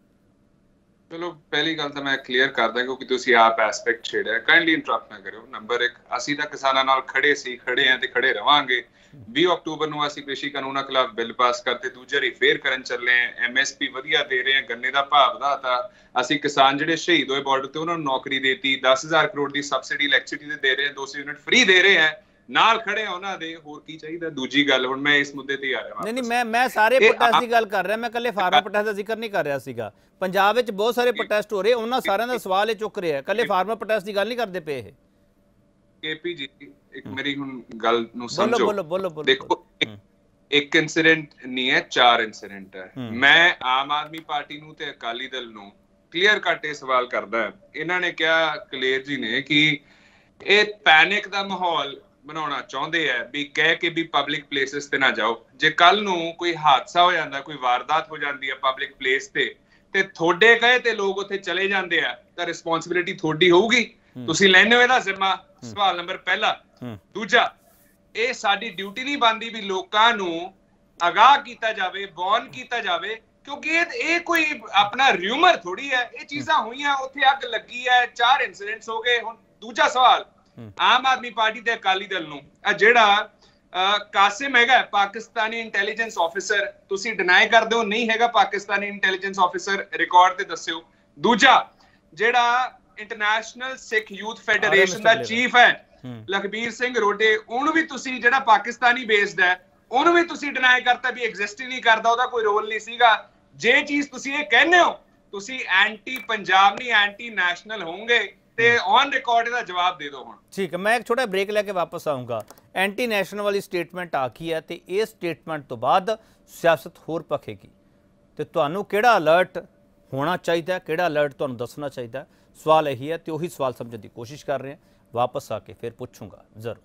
ਚਲੋ ਪਹਿਲੀ ਗੱਲ ਤਾਂ ਮੈਂ ਕਲੀਅਰ ਕਰਦਾ ਕਿਉਂਕਿ ਤੁਸੀਂ ਆਪ ਐਸਪੈਕਟ ਛੇੜਿਆ, ਕਾਈਂਡਲੀ ਇੰਟਰਪਟ ਨਾ ਕਰਿਓ। ਨੰਬਰ 1, ਅਸੀਂ ਤਾਂ ਕਿਸਾਨਾਂ ਨਾਲ ਖੜੇ ਸੀ, ਖੜੇ ਆਂ ਤੇ ਖੜੇ ਰਵਾਂਗੇ। 20 ਅਕਤੂਬਰ ਨੂੰ ਅਸੀਂ ਕ੍ਰਿਸ਼ੀ ਕਾਨੂੰਨਾਂ ਖਿਲਾਫ ਬਿੱਲ ਪਾਸ ਕਰਤੇ, ਦੂਜੇ ਰੀ ਫੇਰ ਕਰਨ ਚੱਲੇ ਆਂ। ਐਮਐਸਪੀ ਵਧੀਆ ਦੇ ਰਹੇ ਆਂ, ਗੰਨੇ ਦਾ ਭਾਅ ਵਧਾਤਾ। ਅਸੀਂ ਕਿਸਾਨ ਜਿਹੜੇ ਸ਼ਹੀਦ ਹੋਏ ਬਾਰਡਰ ਤੇ ਉਹਨਾਂ ਨੂੰ ਨੌਕਰੀ ਦੇਤੀ, 10,000 ਕਰੋੜ ਦੀ ਸਬਸਿਡੀ ਇਲੈਕਟ੍ਰਿਸਿਟੀ ਤੇ ਦੇ ਰਹੇ ਆਂ, 200 ਯੂਨਿਟ ਫ੍ਰੀ ਦੇ ਰਹੇ ਆਂ, ਨਾਲ ਖੜੇ ਆ ਉਹਨਾਂ ਦੇ। ਹੋਰ ਕੀ ਚਾਹੀਦਾ? ਦੂਜੀ ਗੱਲ, ਹੁਣ ਮੈਂ ਇਸ ਮੁੱਦੇ ਤੇ ਆ ਰਿਹਾ। ਨਹੀਂ, ਮੈਂ ਸਾਰੇ ਪ੍ਰੋਟੈਸਟ ਦੀ ਗੱਲ ਕਰ ਰਿਹਾ, ਮੈਂ ਇਕੱਲੇ ਫਾਰਮਰ ਪ੍ਰੋਟੈਸਟ ਦਾ ਜ਼ਿਕਰ ਨਹੀਂ ਕਰ ਰਿਹਾ ਸੀਗਾ। ਪੰਜਾਬ ਵਿੱਚ ਬਹੁਤ ਸਾਰੇ ਪ੍ਰੋਟੈਸਟ ਹੋ ਰਹੇ, ਉਹਨਾਂ ਸਾਰਿਆਂ ਦਾ ਸਵਾਲ ਇਹ ਚੁੱਕ ਰਿਹਾ, ਇਕੱਲੇ ਫਾਰਮਰ ਪ੍ਰੋਟੈਸਟ ਦੀ ਗੱਲ ਨਹੀਂ ਕਰਦੇ ਪਏ ਇਹ। ਕੇਪੀ ਜੀ, ਇੱਕ ਮੇਰੀ ਹੁਣ ਗੱਲ ਨੂੰ ਸਮਝੋ। ਬੋਲੋ। ਦੇਖੋ, ਇੱਕ ਇਨਸੀਡੈਂਟ ਨਹੀਂ ਹੈ, 4 ਇਨਸੀਡੈਂਟ ਹੈ। ਮੈਂ ਆਮ ਆਦਮੀ ਪਾਰਟੀ ਨੂੰ ਤੇ ਅਕਾਲੀ ਦਲ ਨੂੰ ਕਲੀਅਰ ਕੱਟ ਇਹ ਸਵਾਲ ਕਰਦਾ। ਇਹਨਾਂ ਨੇ ਕਿਹਾ, ਕਲੇਰ ਜੀ ਨੇ, ਕਿ ਇਹ ਪੈਨਿਕ ਦਾ ਮਾਹੌਲ ਬਣਾਉਣਾ ਚਾਹੁੰਦੇ ਆ ਵੀ ਕਹਿ ਕੇ ਵੀ ਪਬਲਿਕ ਪਲੇਸਿਸ ਤੇ ਨਾ ਜਾਓ। ਜੇ ਕੱਲ ਨੂੰ ਕੋਈ ਹਾਦਸਾ ਹੋ ਜਾਂਦਾ, ਕੋਈ ਵਾਰਦਾਤ ਹੋ ਜਾਂਦੀ ਹੈ ਪਬਲਿਕ ਪਲੇਸ ਤੇ ਤੁਹਾਡੇ ਕਹੇ ਤੇ ਲੋਕ ਉੱਥੇ ਚਲੇ ਜਾਂਦੇ ਆ ਤਾਂ ਰਿਸਪੌਂਸਿਬਿਲਿਟੀ ਤੁਹਾਡੀ ਹੋਊਗੀ, ਤੁਸੀਂ ਲੈਣੇ ਹੋ ਇਹਦਾ ਜ਼ਿੰਮਾ। ਸਵਾਲ ਨੰਬਰ ਪਹਿਲਾ। ਦੂਜਾ, ਇਹ ਸਾਡੀ ਡਿਊਟੀ ਨਹੀਂ ਬਣਦੀ ਵੀ ਲੋਕਾਂ ਨੂੰ ਅਗਾਹ ਕੀਤਾ ਜਾਵੇ, ਵਾਰਨ ਕੀਤਾ ਜਾਵੇ, ਕਿਉਂਕਿ ਇਹ ਕੋਈ ਆਪਣਾ ਰਿਊਮਰ ਥੋੜੀ ਹੈ। ਇਹ ਚੀਜ਼ਾਂ ਹੋਈਆਂ, ਉੱਥੇ ਅੱਗ ਲੱਗੀ ਹੈ, 4 ਇਨਸੀਡੈਂਟਸ ਹੋ ਗਏ। ਹੁਣ ਦੂਜਾ ਸਵਾਲ, ਆਮ ਆਦਮੀ ਪਾਰਟੀ ਤੇ ਅਕਾਲੀ ਦਲ ਨੂੰ, ਜਿਹੜਾ ਕਾਸਿਮ ਹੈਗਾ ਪਾਕਿਸਤਾਨੀ ਇੰਟੈਲੀਜੈਂਸ ਆਫਿਸਰ, ਤੁਸੀਂ ਡਿਨਾਈ ਕਰਦੇ ਹੋ ਨਹੀਂ ਹੈਗਾ ਪਾਕਿਸਤਾਨੀ ਇੰਟੈਲੀਜੈਂਸ ਆਫਿਸਰ, ਰਿਕਾਰਡ ਤੇ ਦੱਸਿਓ। ਦੂਜਾ, ਜਿਹੜਾ ਇੰਟਰਨੈਸ਼ਨਲ ਸਿੱਖ ਯੂਥ ਫੈਡਰੇਸ਼ਨ ਦਾ ਚੀਫ ਹੈ ਲਖਬੀਰ ਸਿੰਘ ਰੋਡੇ, ਉਹਨੂੰ ਵੀ ਤੁਸੀਂ, ਜਿਹੜਾ ਪਾਕਿਸਤਾਨੀ ਬੇਸਡ ਹੈ, ਉਹਨੂੰ ਵੀ ਤੁਸੀਂ ਡਿਨਾਈ ਕਰਤਾ ਵੀ ਐਗਜ਼ਿਸਟ ਹੀ ਨਹੀਂ ਕਰਦਾ, ਉਹਦਾ ਕੋਈ ਰੋਲ ਨਹੀਂ ਸੀਗਾ। ਜੇ ਚੀਜ਼ ਤੁਸੀਂ ਇਹ ਕਹਿੰਦੇ ਹੋ, ਤੁਸੀਂ ਐਂਟੀ ਪੰਜਾਬ ਨਹੀਂ ਐਂਟੀ ਨੈਸ਼ਨਲ ਹੋਵੋਗੇ ਤੇ ਔਨ ਰਿਕਾਰਡ ਇਹਦਾ ਜਵਾਬ ਦੇ ਦਿਓ। ਹੁਣ ਠੀਕ ਹੈ, ਮੈਂ ਇੱਕ ਛੋਟਾ ਬ੍ਰੇਕ ਲੈ ਕੇ ਵਾਪਸ ਆਊਂਗਾ। ਐਂਟੀ ਨੈਸ਼ਨਲ ਵਾਲੀ ਸਟੇਟਮੈਂਟ ਆਖੀ ਹੈ ਤੇ ਇਸ ਸਟੇਟਮੈਂਟ ਤੋਂ ਬਾਅਦ ਸਿਆਸਤ ਹੋਰ ਭਖੇਗੀ ਤੇ ਤੁਹਾਨੂੰ ਕਿਹੜਾ ਅਲਰਟ ਹੋਣਾ ਚਾਹੀਦਾ, ਕਿਹੜਾ ਅਲਰਟ ਤੁਹਾਨੂੰ ਦੱਸਣਾ ਚਾਹੀਦਾ, ਸਵਾਲ ਇਹੀ ਹੈ ਤੇ ਉਹੀ ਸਵਾਲ ਸਮਝਣ ਦੀ ਕੋਸ਼ਿਸ਼ ਕਰ ਰਹੇ ਹਾਂ। ਵਾਪਸ ਆ ਕੇ ਫਿਰ ਪੁੱਛੂੰਗਾ ਜ਼ਰੂਰ।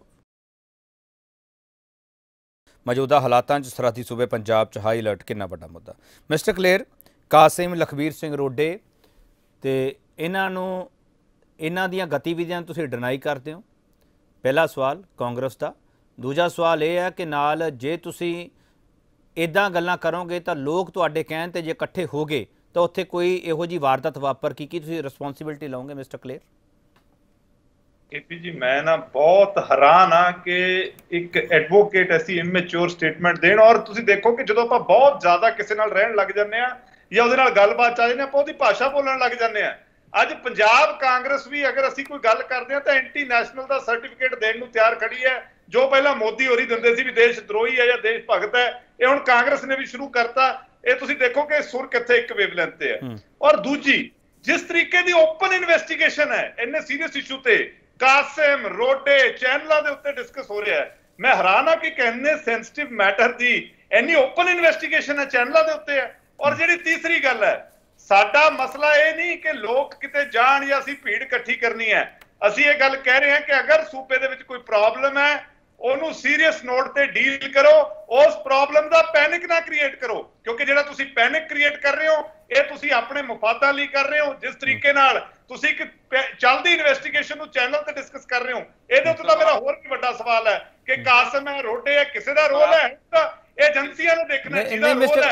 ਮੌਜੂਦਾ ਹਾਲਾਤਾਂ 'ਚ ਸਰਹੱਦੀ ਸੂਬੇ ਪੰਜਾਬ 'ਚ ਹਾਈ ਅਲਰਟ ਕਿੰਨਾ ਵੱਡਾ ਮੁੱਦਾ? ਮਿਸਟਰ ਕਲੇਰ, ਕਾਸਿਮ, ਲਖਬੀਰ ਸਿੰਘ ਰੋਡੇ ਤੇ ਇਹਨਾਂ ਨੂੰ ਇਹਨਾਂ ਦੀਆਂ ਗਤੀਵਿਧੀਆਂ ਨੂੰ ਤੁਸੀਂ ਡਿਨਾਈ ਕਰਦੇ ਹੋ? ਪਹਿਲਾ ਸਵਾਲ ਕਾਂਗਰਸ ਦਾ। ਦੂਜਾ ਸਵਾਲ ਇਹ ਹੈ ਕਿ ਨਾਲ ਜੇ ਤੁਸੀਂ ਇੱਦਾਂ ਗੱਲਾਂ ਕਰੋਗੇ ਤਾਂ ਲੋਕ ਤੁਹਾਡੇ ਕਹਿਣ 'ਤੇ ਜੇ ਇਕੱਠੇ ਹੋ ਗਏ ਤਾਂ ਉੱਥੇ ਕੋਈ ਇਹੋ ਜਿਹੀ ਵਾਰਦਾਤ ਵਾਪਰ ਕੀ ਤੁਸੀਂ ਰਿਸਪੌਂਸਿਬਿਲਿਟੀ ਲਓਗੇ ਮਿਸਟਰ ਕਲੇਰ? केपी जी मैं ना बहुत हैरान हाँ कि एक एडवोकेट ऐसी इमेच्योर स्टेटमेंट देन और तुसी देखो कि जो ਆਪਾਂ बहुत ज्यादा किसी नाल रहन लग जाने आ या ਉਹਦੇ ਨਾਲ ਗੱਲਬਾਤ ਚੱਲ ਜਾਂਦੇ ਆਪਾਂ ਉਹਦੀ ਭਾਸ਼ਾ ਬੋਲਣ ਲੱਗ ਜਾਂਦੇ ਆ। ਅੱਜ ਪੰਜਾਬ ਕਾਂਗਰਸ ਵੀ ਅਗਰ ਅਸੀਂ ਕੋਈ ਗੱਲ ਕਰਦੇ ਆ ਤਾਂ ਐਂਟੀ ਨੈਸ਼ਨਲ ਦਾ ਸਰਟੀਫਿਕੇਟ ਦੇਣ ਨੂੰ ਤਿਆਰ ਖੜੀ ਹੈ। ਜੋ ਪਹਿਲਾਂ ਮੋਦੀ ਹੋਰੀ ਦਿੰਦੇ ਸੀ ਵੀ ਦੇਸ਼ ਦਰੋਹੀ ਹੈ ਜਾਂ ਦੇਸ਼ ਭਗਤ ਹੈ, ਇਹ ਹੁਣ ਕਾਂਗਰਸ ਨੇ ਵੀ ਸ਼ੁਰੂ ਕਰਤਾ। ਇਹ ਤੁਸੀਂ ਦੇਖੋ ਕਿ ਸੁਰ ਕਿੱਥੇ ਇੱਕ ਵੇਵਲੈਂਥ ਤੇ ਹੈ। ਔਰ ਦੂਜੀ ਜਿਸ ਤਰੀਕੇ ਦੀ ਓਪਨ ਇਨਵੈਸਟੀਗੇਸ਼ਨ ਹੈ ਇੰਨੇ ਸੀਰੀਅਸ ਇਸ਼ੂ ਤੇ ਕਾਸਿਮ ਰੋਡੇ ਚੈਨਲਾਂ ਦੇ ਉੱਤੇ ਡਿਸਕਸ ਹੋ ਰਿਹਾ ਹੈ। ਮੈਂ ਹੈਰਾਨ ਹਾਂ ਕਿ ਕਿੰਨੇ ਸੈਂਸਿਟਿਵ ਮੈਟਰ ਦੀ ਇੰਨੀ ਓਪਨ ਇਨਵੈਸਟੀਗੇਸ਼ਨ ਹੈ ਚੈਨਲਾਂ ਦੇ ਉੱਤੇ ਹੈ। ਔਰ ਜਿਹੜੀ ਤੀਸਰੀ ਗੱਲ ਹੈ, ਸਾਡਾ ਮਸਲਾ ਇਹ ਨਹੀਂ ਕਿ ਲੋਕ ਕਿਤੇ ਜਾਣ ਜਾਂ ਅਸੀਂ ਭੀੜ ਇਕੱਠੀ ਕਰਨੀ ਹੈ। ਅਸੀਂ ਇਹ ਗੱਲ ਕਹਿ ਰਹੇ ਹਾਂ ਕਿ ਅਗਰ ਸੂਬੇ ਦੇ ਵਿੱਚ ਕੋਈ ਪ੍ਰੋਬਲਮ ਹੈ ਉਹਨੂੰ ਸੀਰੀਅਸ ਨੋਟ ਤੇ ਡੀਲ ਕਰੋ, ਉਸ ਪ੍ਰੋਬਲਮ ਦਾ ਪੈਨਿਕ ਨਾ ਕ੍ਰੀਏਟ ਕਰੋ, ਕਿਉਂਕਿ ਜਿਹੜਾ ਤੁਸੀਂ ਪੈਨਿਕ ਕ੍ਰੀਏਟ ਕਰ ਰਹੇ ਹੋ ਇਹ ਤੁਸੀਂ ਆਪਣੇ ਮਫਾਦਾਂ ਲਈ ਕਰ ਰਹੇ ਹੋ। ਜਿਸ ਤਰੀਕੇ ਨਾਲ ਤੁਸੀਂ ਇੱਕ ਚੱਲਦੀ ਇਨਵੈਸਟੀਗੇਸ਼ਨ ਨੂੰ ਚੈਨਲ ਤੇ ਡਿਸਕਸ ਕਰ ਰਹੇ ਹੋ, ਇਹਦੇ ਉੱਤੇ ਤਾਂ ਮੇਰਾ ਹੋਰ ਵੀ ਵੱਡਾ ਸਵਾਲ ਹੈ ਕਿ ਕਾਸਮ ਹੈ ਰੋਡੇ ਹੈ ਕਿਸੇ ਦਾ ਰੋਲ ਹੈ ਤਾਂ ਏਜੰਸੀਆਂ ਨੇ ਦੇਖਣਾ ਚਾਹੀਦਾ।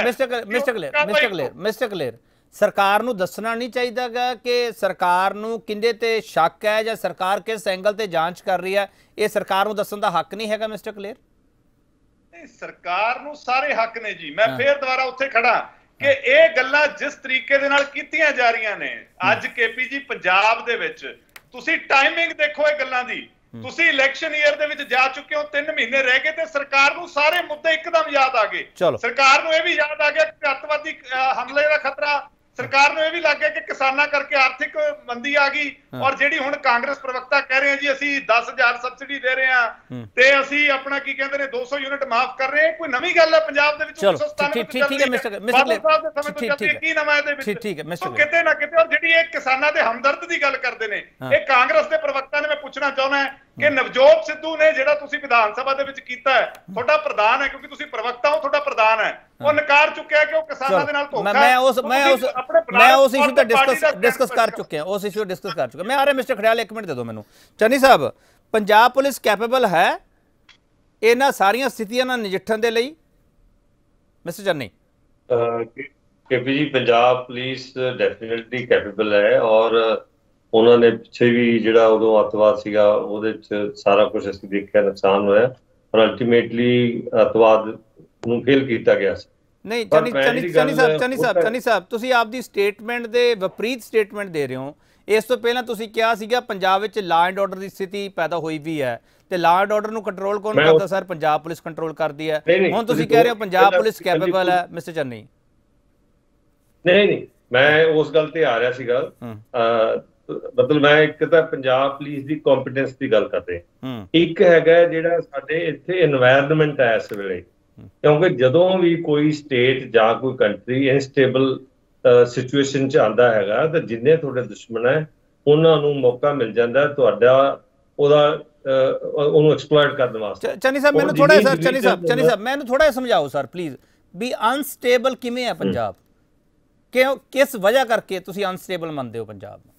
ਮਿਸਟਰ ਕਲੇਰ ਸਰਕਾਰ ਨੂੰ ਦੱਸਣਾ ਨਹੀਂ ਚਾਹੀਦਾਗਾ ਕਿ ਸਰਕਾਰ ਨੂੰ ਕਿੰਦੇ ਤੇ ਸ਼ੱਕ ਹੈ ਜਾਂ ਸਰਕਾਰ ਕਿਸ ਐਂਗਲ ਤੇ ਜਾਂਚ ਕਰ ਰਹੀ ਹੈ? ਇਹ ਸਰਕਾਰ ਨੂੰ ਦੱਸਣ ਦਾ ਹੱਕ ਨਹੀਂ ਹੈਗਾ ਮਿਸਟਰ ਕਲੇਰ? ਨਹੀਂ, ਸਰਕਾਰ ਨੂੰ ਸਾਰੇ ਹੱਕ ਨੇ ਜੀ। ਮੈਂ ਫੇਰ ਦੁਬਾਰਾ ਉੱਥੇ ਖੜਾ ਕਿ ਇਹ ਗੱਲਾਂ ਜਿਸ ਤਰੀਕੇ ਦੇ ਨਾਲ ਕੀਤੀਆਂ ਜਾ ਰਹੀਆਂ ਨੇ ਅੱਜ ਕੇਪੀ ਜੀ ਪੰਜਾਬ ਦੇ ਵਿੱਚ, ਤੁਸੀਂ ਟਾਈਮਿੰਗ ਦੇਖੋ ਇਹ ਗੱਲਾਂ ਦੀ। ਤੁਸੀਂ ਇਲੈਕਸ਼ਨ ਈਅਰ ਦੇ ਵਿੱਚ ਜਾ ਚੁੱਕੇ ਹੋ, 3 ਮਹੀਨੇ ਰਹਿ ਗਏ ਤੇ ਸਰਕਾਰ ਨੂੰ ਸਾਰੇ ਮੁੱਦੇ ਇੱਕਦਮ ਯਾਦ ਆ ਗਏ। ਸਰਕਾਰ ਨੂੰ ਇਹ ਵੀ ਯਾਦ ਆ ਗਿਆ ਕਿ ਅੱਤਵਾਦੀ ਹਮਲੇ ਦਾ ਖਤਰਾ, ਸਰਕਾਰ ਨੂੰ ਇਹ ਵੀ ਲੱਗ ਗਿਆ ਕਿ ਕਿਸਾਨਾਂ ਕਰਕੇ ਆਰਥਿਕ ਮੰਦੀ ਆ ਗਈ। ਔਰ ਜਿਹੜੀ ਹੁਣ ਕਾਂਗਰਸ ਪ੍ਰਵਕਤਾ ਕਹਿ ਰਹੇ ਆ ਜੀ ਅਸੀਂ 10,000 ਸਬਸਿਡੀ ਦੇ ਰਹੇ ਆ ਤੇ ਅਸੀਂ ਆਪਣਾ ਕੀ ਕਹਿੰਦੇ ਨੇ 200 ਯੂਨਿਟ ਮਾਫ ਕਰ ਰਹੇ ਆ, ਕੋਈ ਨਵੀਂ ਗੱਲ ਹੈ ਪੰਜਾਬ ਦੇ ਵਿੱਚ? ਠੀਕ ਹੈ ਮਿਸਟਰ ਕੀ ਨਵਾਂ ਇਹਦੇ ਵਿੱਚ? ਕਿਤੇ ਨਾ ਕਿਤੇ। ਔਰ ਜਿਹੜੀ ਇਹ ਕਿਸਾਨਾਂ ਦੇ ਹਮਦਰਦ ਦੀ ਗੱਲ ਕਰਦੇ ਨੇ, ਇਹ ਕਾਂਗਰਸ ਦੇ ਪ੍ਰਵਕਤਾ ਨੇ। ਮੈਂ ਪੁੱਛਣਾ ਚਾਹੁੰਦਾ ਕਿ ਨਵਜੋਤ ਸਿੱਧੂ ਨੇ ਜਿਹੜਾ ਤੁਸੀਂ ਵਿਧਾਨ ਸਭਾ ਦੇ ਵਿੱਚ ਕੀਤਾ ਹੈ, ਤੁਹਾਡਾ ਪ੍ਰਧਾਨ ਹੈ ਕਿਉਂਕਿ ਤੁਸੀਂ ਪ੍ਰਵਕਤਾ ਹੋ, ਤੁਹਾਡਾ ਪ੍ਰਧਾਨ ਹੈ, ਉਹ ਨਕਾਰ ਚੁੱਕਿਆ ਕਿ ਉਹ ਕਿਸਾਨਾਂ ਦੇ ਨਾਲ ਧੋਖਾ। ਮੈਂ ਉਸ ਇਸ਼ੂ ਤੇ ਡਿਸਕਸ ਕਰ ਚੁੱਕਿਆ, ਉਸ ਇਸ਼ੂ ਡਿਸਕਸ ਕਰ ਚੁੱਕਿਆ। ਮੈਂ ਆ ਰਿਹਾ ਮਿਸਟਰ ਖੜਿਆਲ, 1 ਮਿੰਟ ਦੇ ਦਿਓ ਮੈਨੂੰ। ਚੰਨੀ ਸਾਹਿਬ, ਪੰਜਾਬ ਪੁਲਿਸ ਕੈਪੇਬਲ ਹੈ ਇਹਨਾਂ ਸਾਰੀਆਂ ਸਥਿਤੀਆਂ ਨਾਲ ਨਜਿੱਠਣ ਦੇ ਲਈ? ਮਿਸਟਰ ਚੰਨੀ। ਕੇਪੀ ਜੀ, ਪੰਜਾਬ ਪੁਲਿਸ ਡੈਫੀਨਿਟਲੀ ਕੈਪੇਬਲ ਹੈ ਔਰ ਉਹਨਾਂ ਨੇ ਪਿੱਛੇ ਵੀ ਜਿਹੜਾ ਉਦੋਂ ਅੱਤਵਾਦ ਸੀਗਾ ਉਹਦੇ ਵਿੱਚ ਸਾਰਾ ਕੁਝ ਅਸੀਂ ਦੇਖਿਆ, ਨੁਕਸਾਨ ਹੋਇਆ ਪਰ ਅਲਟੀਮੇਟਲੀ ਅੱਤਵਾਦ ਨੂੰ ਫੇਲ ਕੀਤਾ ਗਿਆ ਸੀ। ਨਹੀਂ ਚੰਨੀ ਸਾਹਿਬ ਤੁਸੀਂ ਆਪਦੀ ਸਟੇਟਮੈਂਟ ਦੇ ਵਿਪਰੀਤ ਸਟੇਟਮੈਂਟ ਦੇ ਰਹੇ ਹੋ। ਇਸ ਤੋਂ ਪਹਿਲਾਂ ਤੁਸੀਂ ਕਿਹਾ ਸੀਗਾ ਪੰਜਾਬ ਵਿੱਚ ਲਾਅ ਐਂਡ ਆਰਡਰ ਦੀ ਸਥਿਤੀ ਪੈਦਾ ਹੋਈ ਵੀ ਹੈ ਤੇ ਲਾਅ ਐਂਡ ਆਰਡਰ ਨੂੰ ਕੰਟਰੋਲ ਕੌਣ ਕਰਦਾ ਸਰ? ਪੰਜਾਬ ਪੁਲਿਸ ਕੰਟਰੋਲ ਕਰਦੀ ਹੈ। ਹੁਣ ਤੁਸੀਂ ਕਹਿ ਰਹੇ ਹੋ ਪੰਜਾਬ ਪੁਲਿਸ ਕੈਪੇਬਲ ਹੈ। ਮਿਸਟਰ ਚੰਨੀ, ਨਹੀਂ ਮੈਂ ਉਸ ਗੱਲ ਤੇ ਆ ਰਿਹਾ ਸੀਗਾ। ਮਤਲਬ ਮੈਂ ਇੱਕ ਤਾਂ ਪੰਜਾਬ ਪੁਲਿਸ ਦੀ ਕੰਪੀਟੈਂਸ ਦੀ ਗੱਲ ਕਰ ਰਿਹਾ, ਇੱਕ ਹੈਗਾ ਜਿਹੜਾ ਸਾਡੇ ਇੱਥੇ এনवायरमेंट ਹੈ ਇਸ ਵੇਲੇ। ਕਿਉਂਕਿ ਜਦੋਂ ਵੀ ਕੋਈ ਸਟੇਟ ਜਾਂ ਕੋਈ ਕੰਟਰੀ ਇਨਸਟੇਬਲ ਸਿਚੁਏਸ਼ਨ 'ਚ ਆਉਂਦਾ ਹੈਗਾ ਤਾਂ ਜਿੰਨੇ ਤੁਹਾਡੇ ਦੁਸ਼ਮਣ ਹੈ ਉਹਨਾਂ ਨੂੰ ਮੌਕਾ ਮਿਲ ਜਾਂਦਾ ਤੁਹਾਡਾ ਉਹਨੂੰ ਐਕਸਪਲੋਇਟ ਕਰਨ ਵਾਸਤੇ। ਚੰਨੀ ਸਾਹਿਬ ਮੈਨੂੰ ਥੋੜਾ ਸਰ ਚੰਨੀ ਸਾਹਿਬ ਮੈਨੂੰ ਥੋੜਾ ਸਮਝਾਓ ਸਰ ਪਲੀਜ਼ ਵੀ ਅਨਸਟੇਬਲ ਕਿਵੇਂ ਹੈ ਪੰਜਾਬ? ਕਿਸ ਵਜ੍ਹਾ ਕਰਕੇ ਤੁਸੀਂ ਅਨਸਟੇਬਲ ਮੰਨਦੇ ਹੋ ਪੰਜਾਬ ਨੂੰ?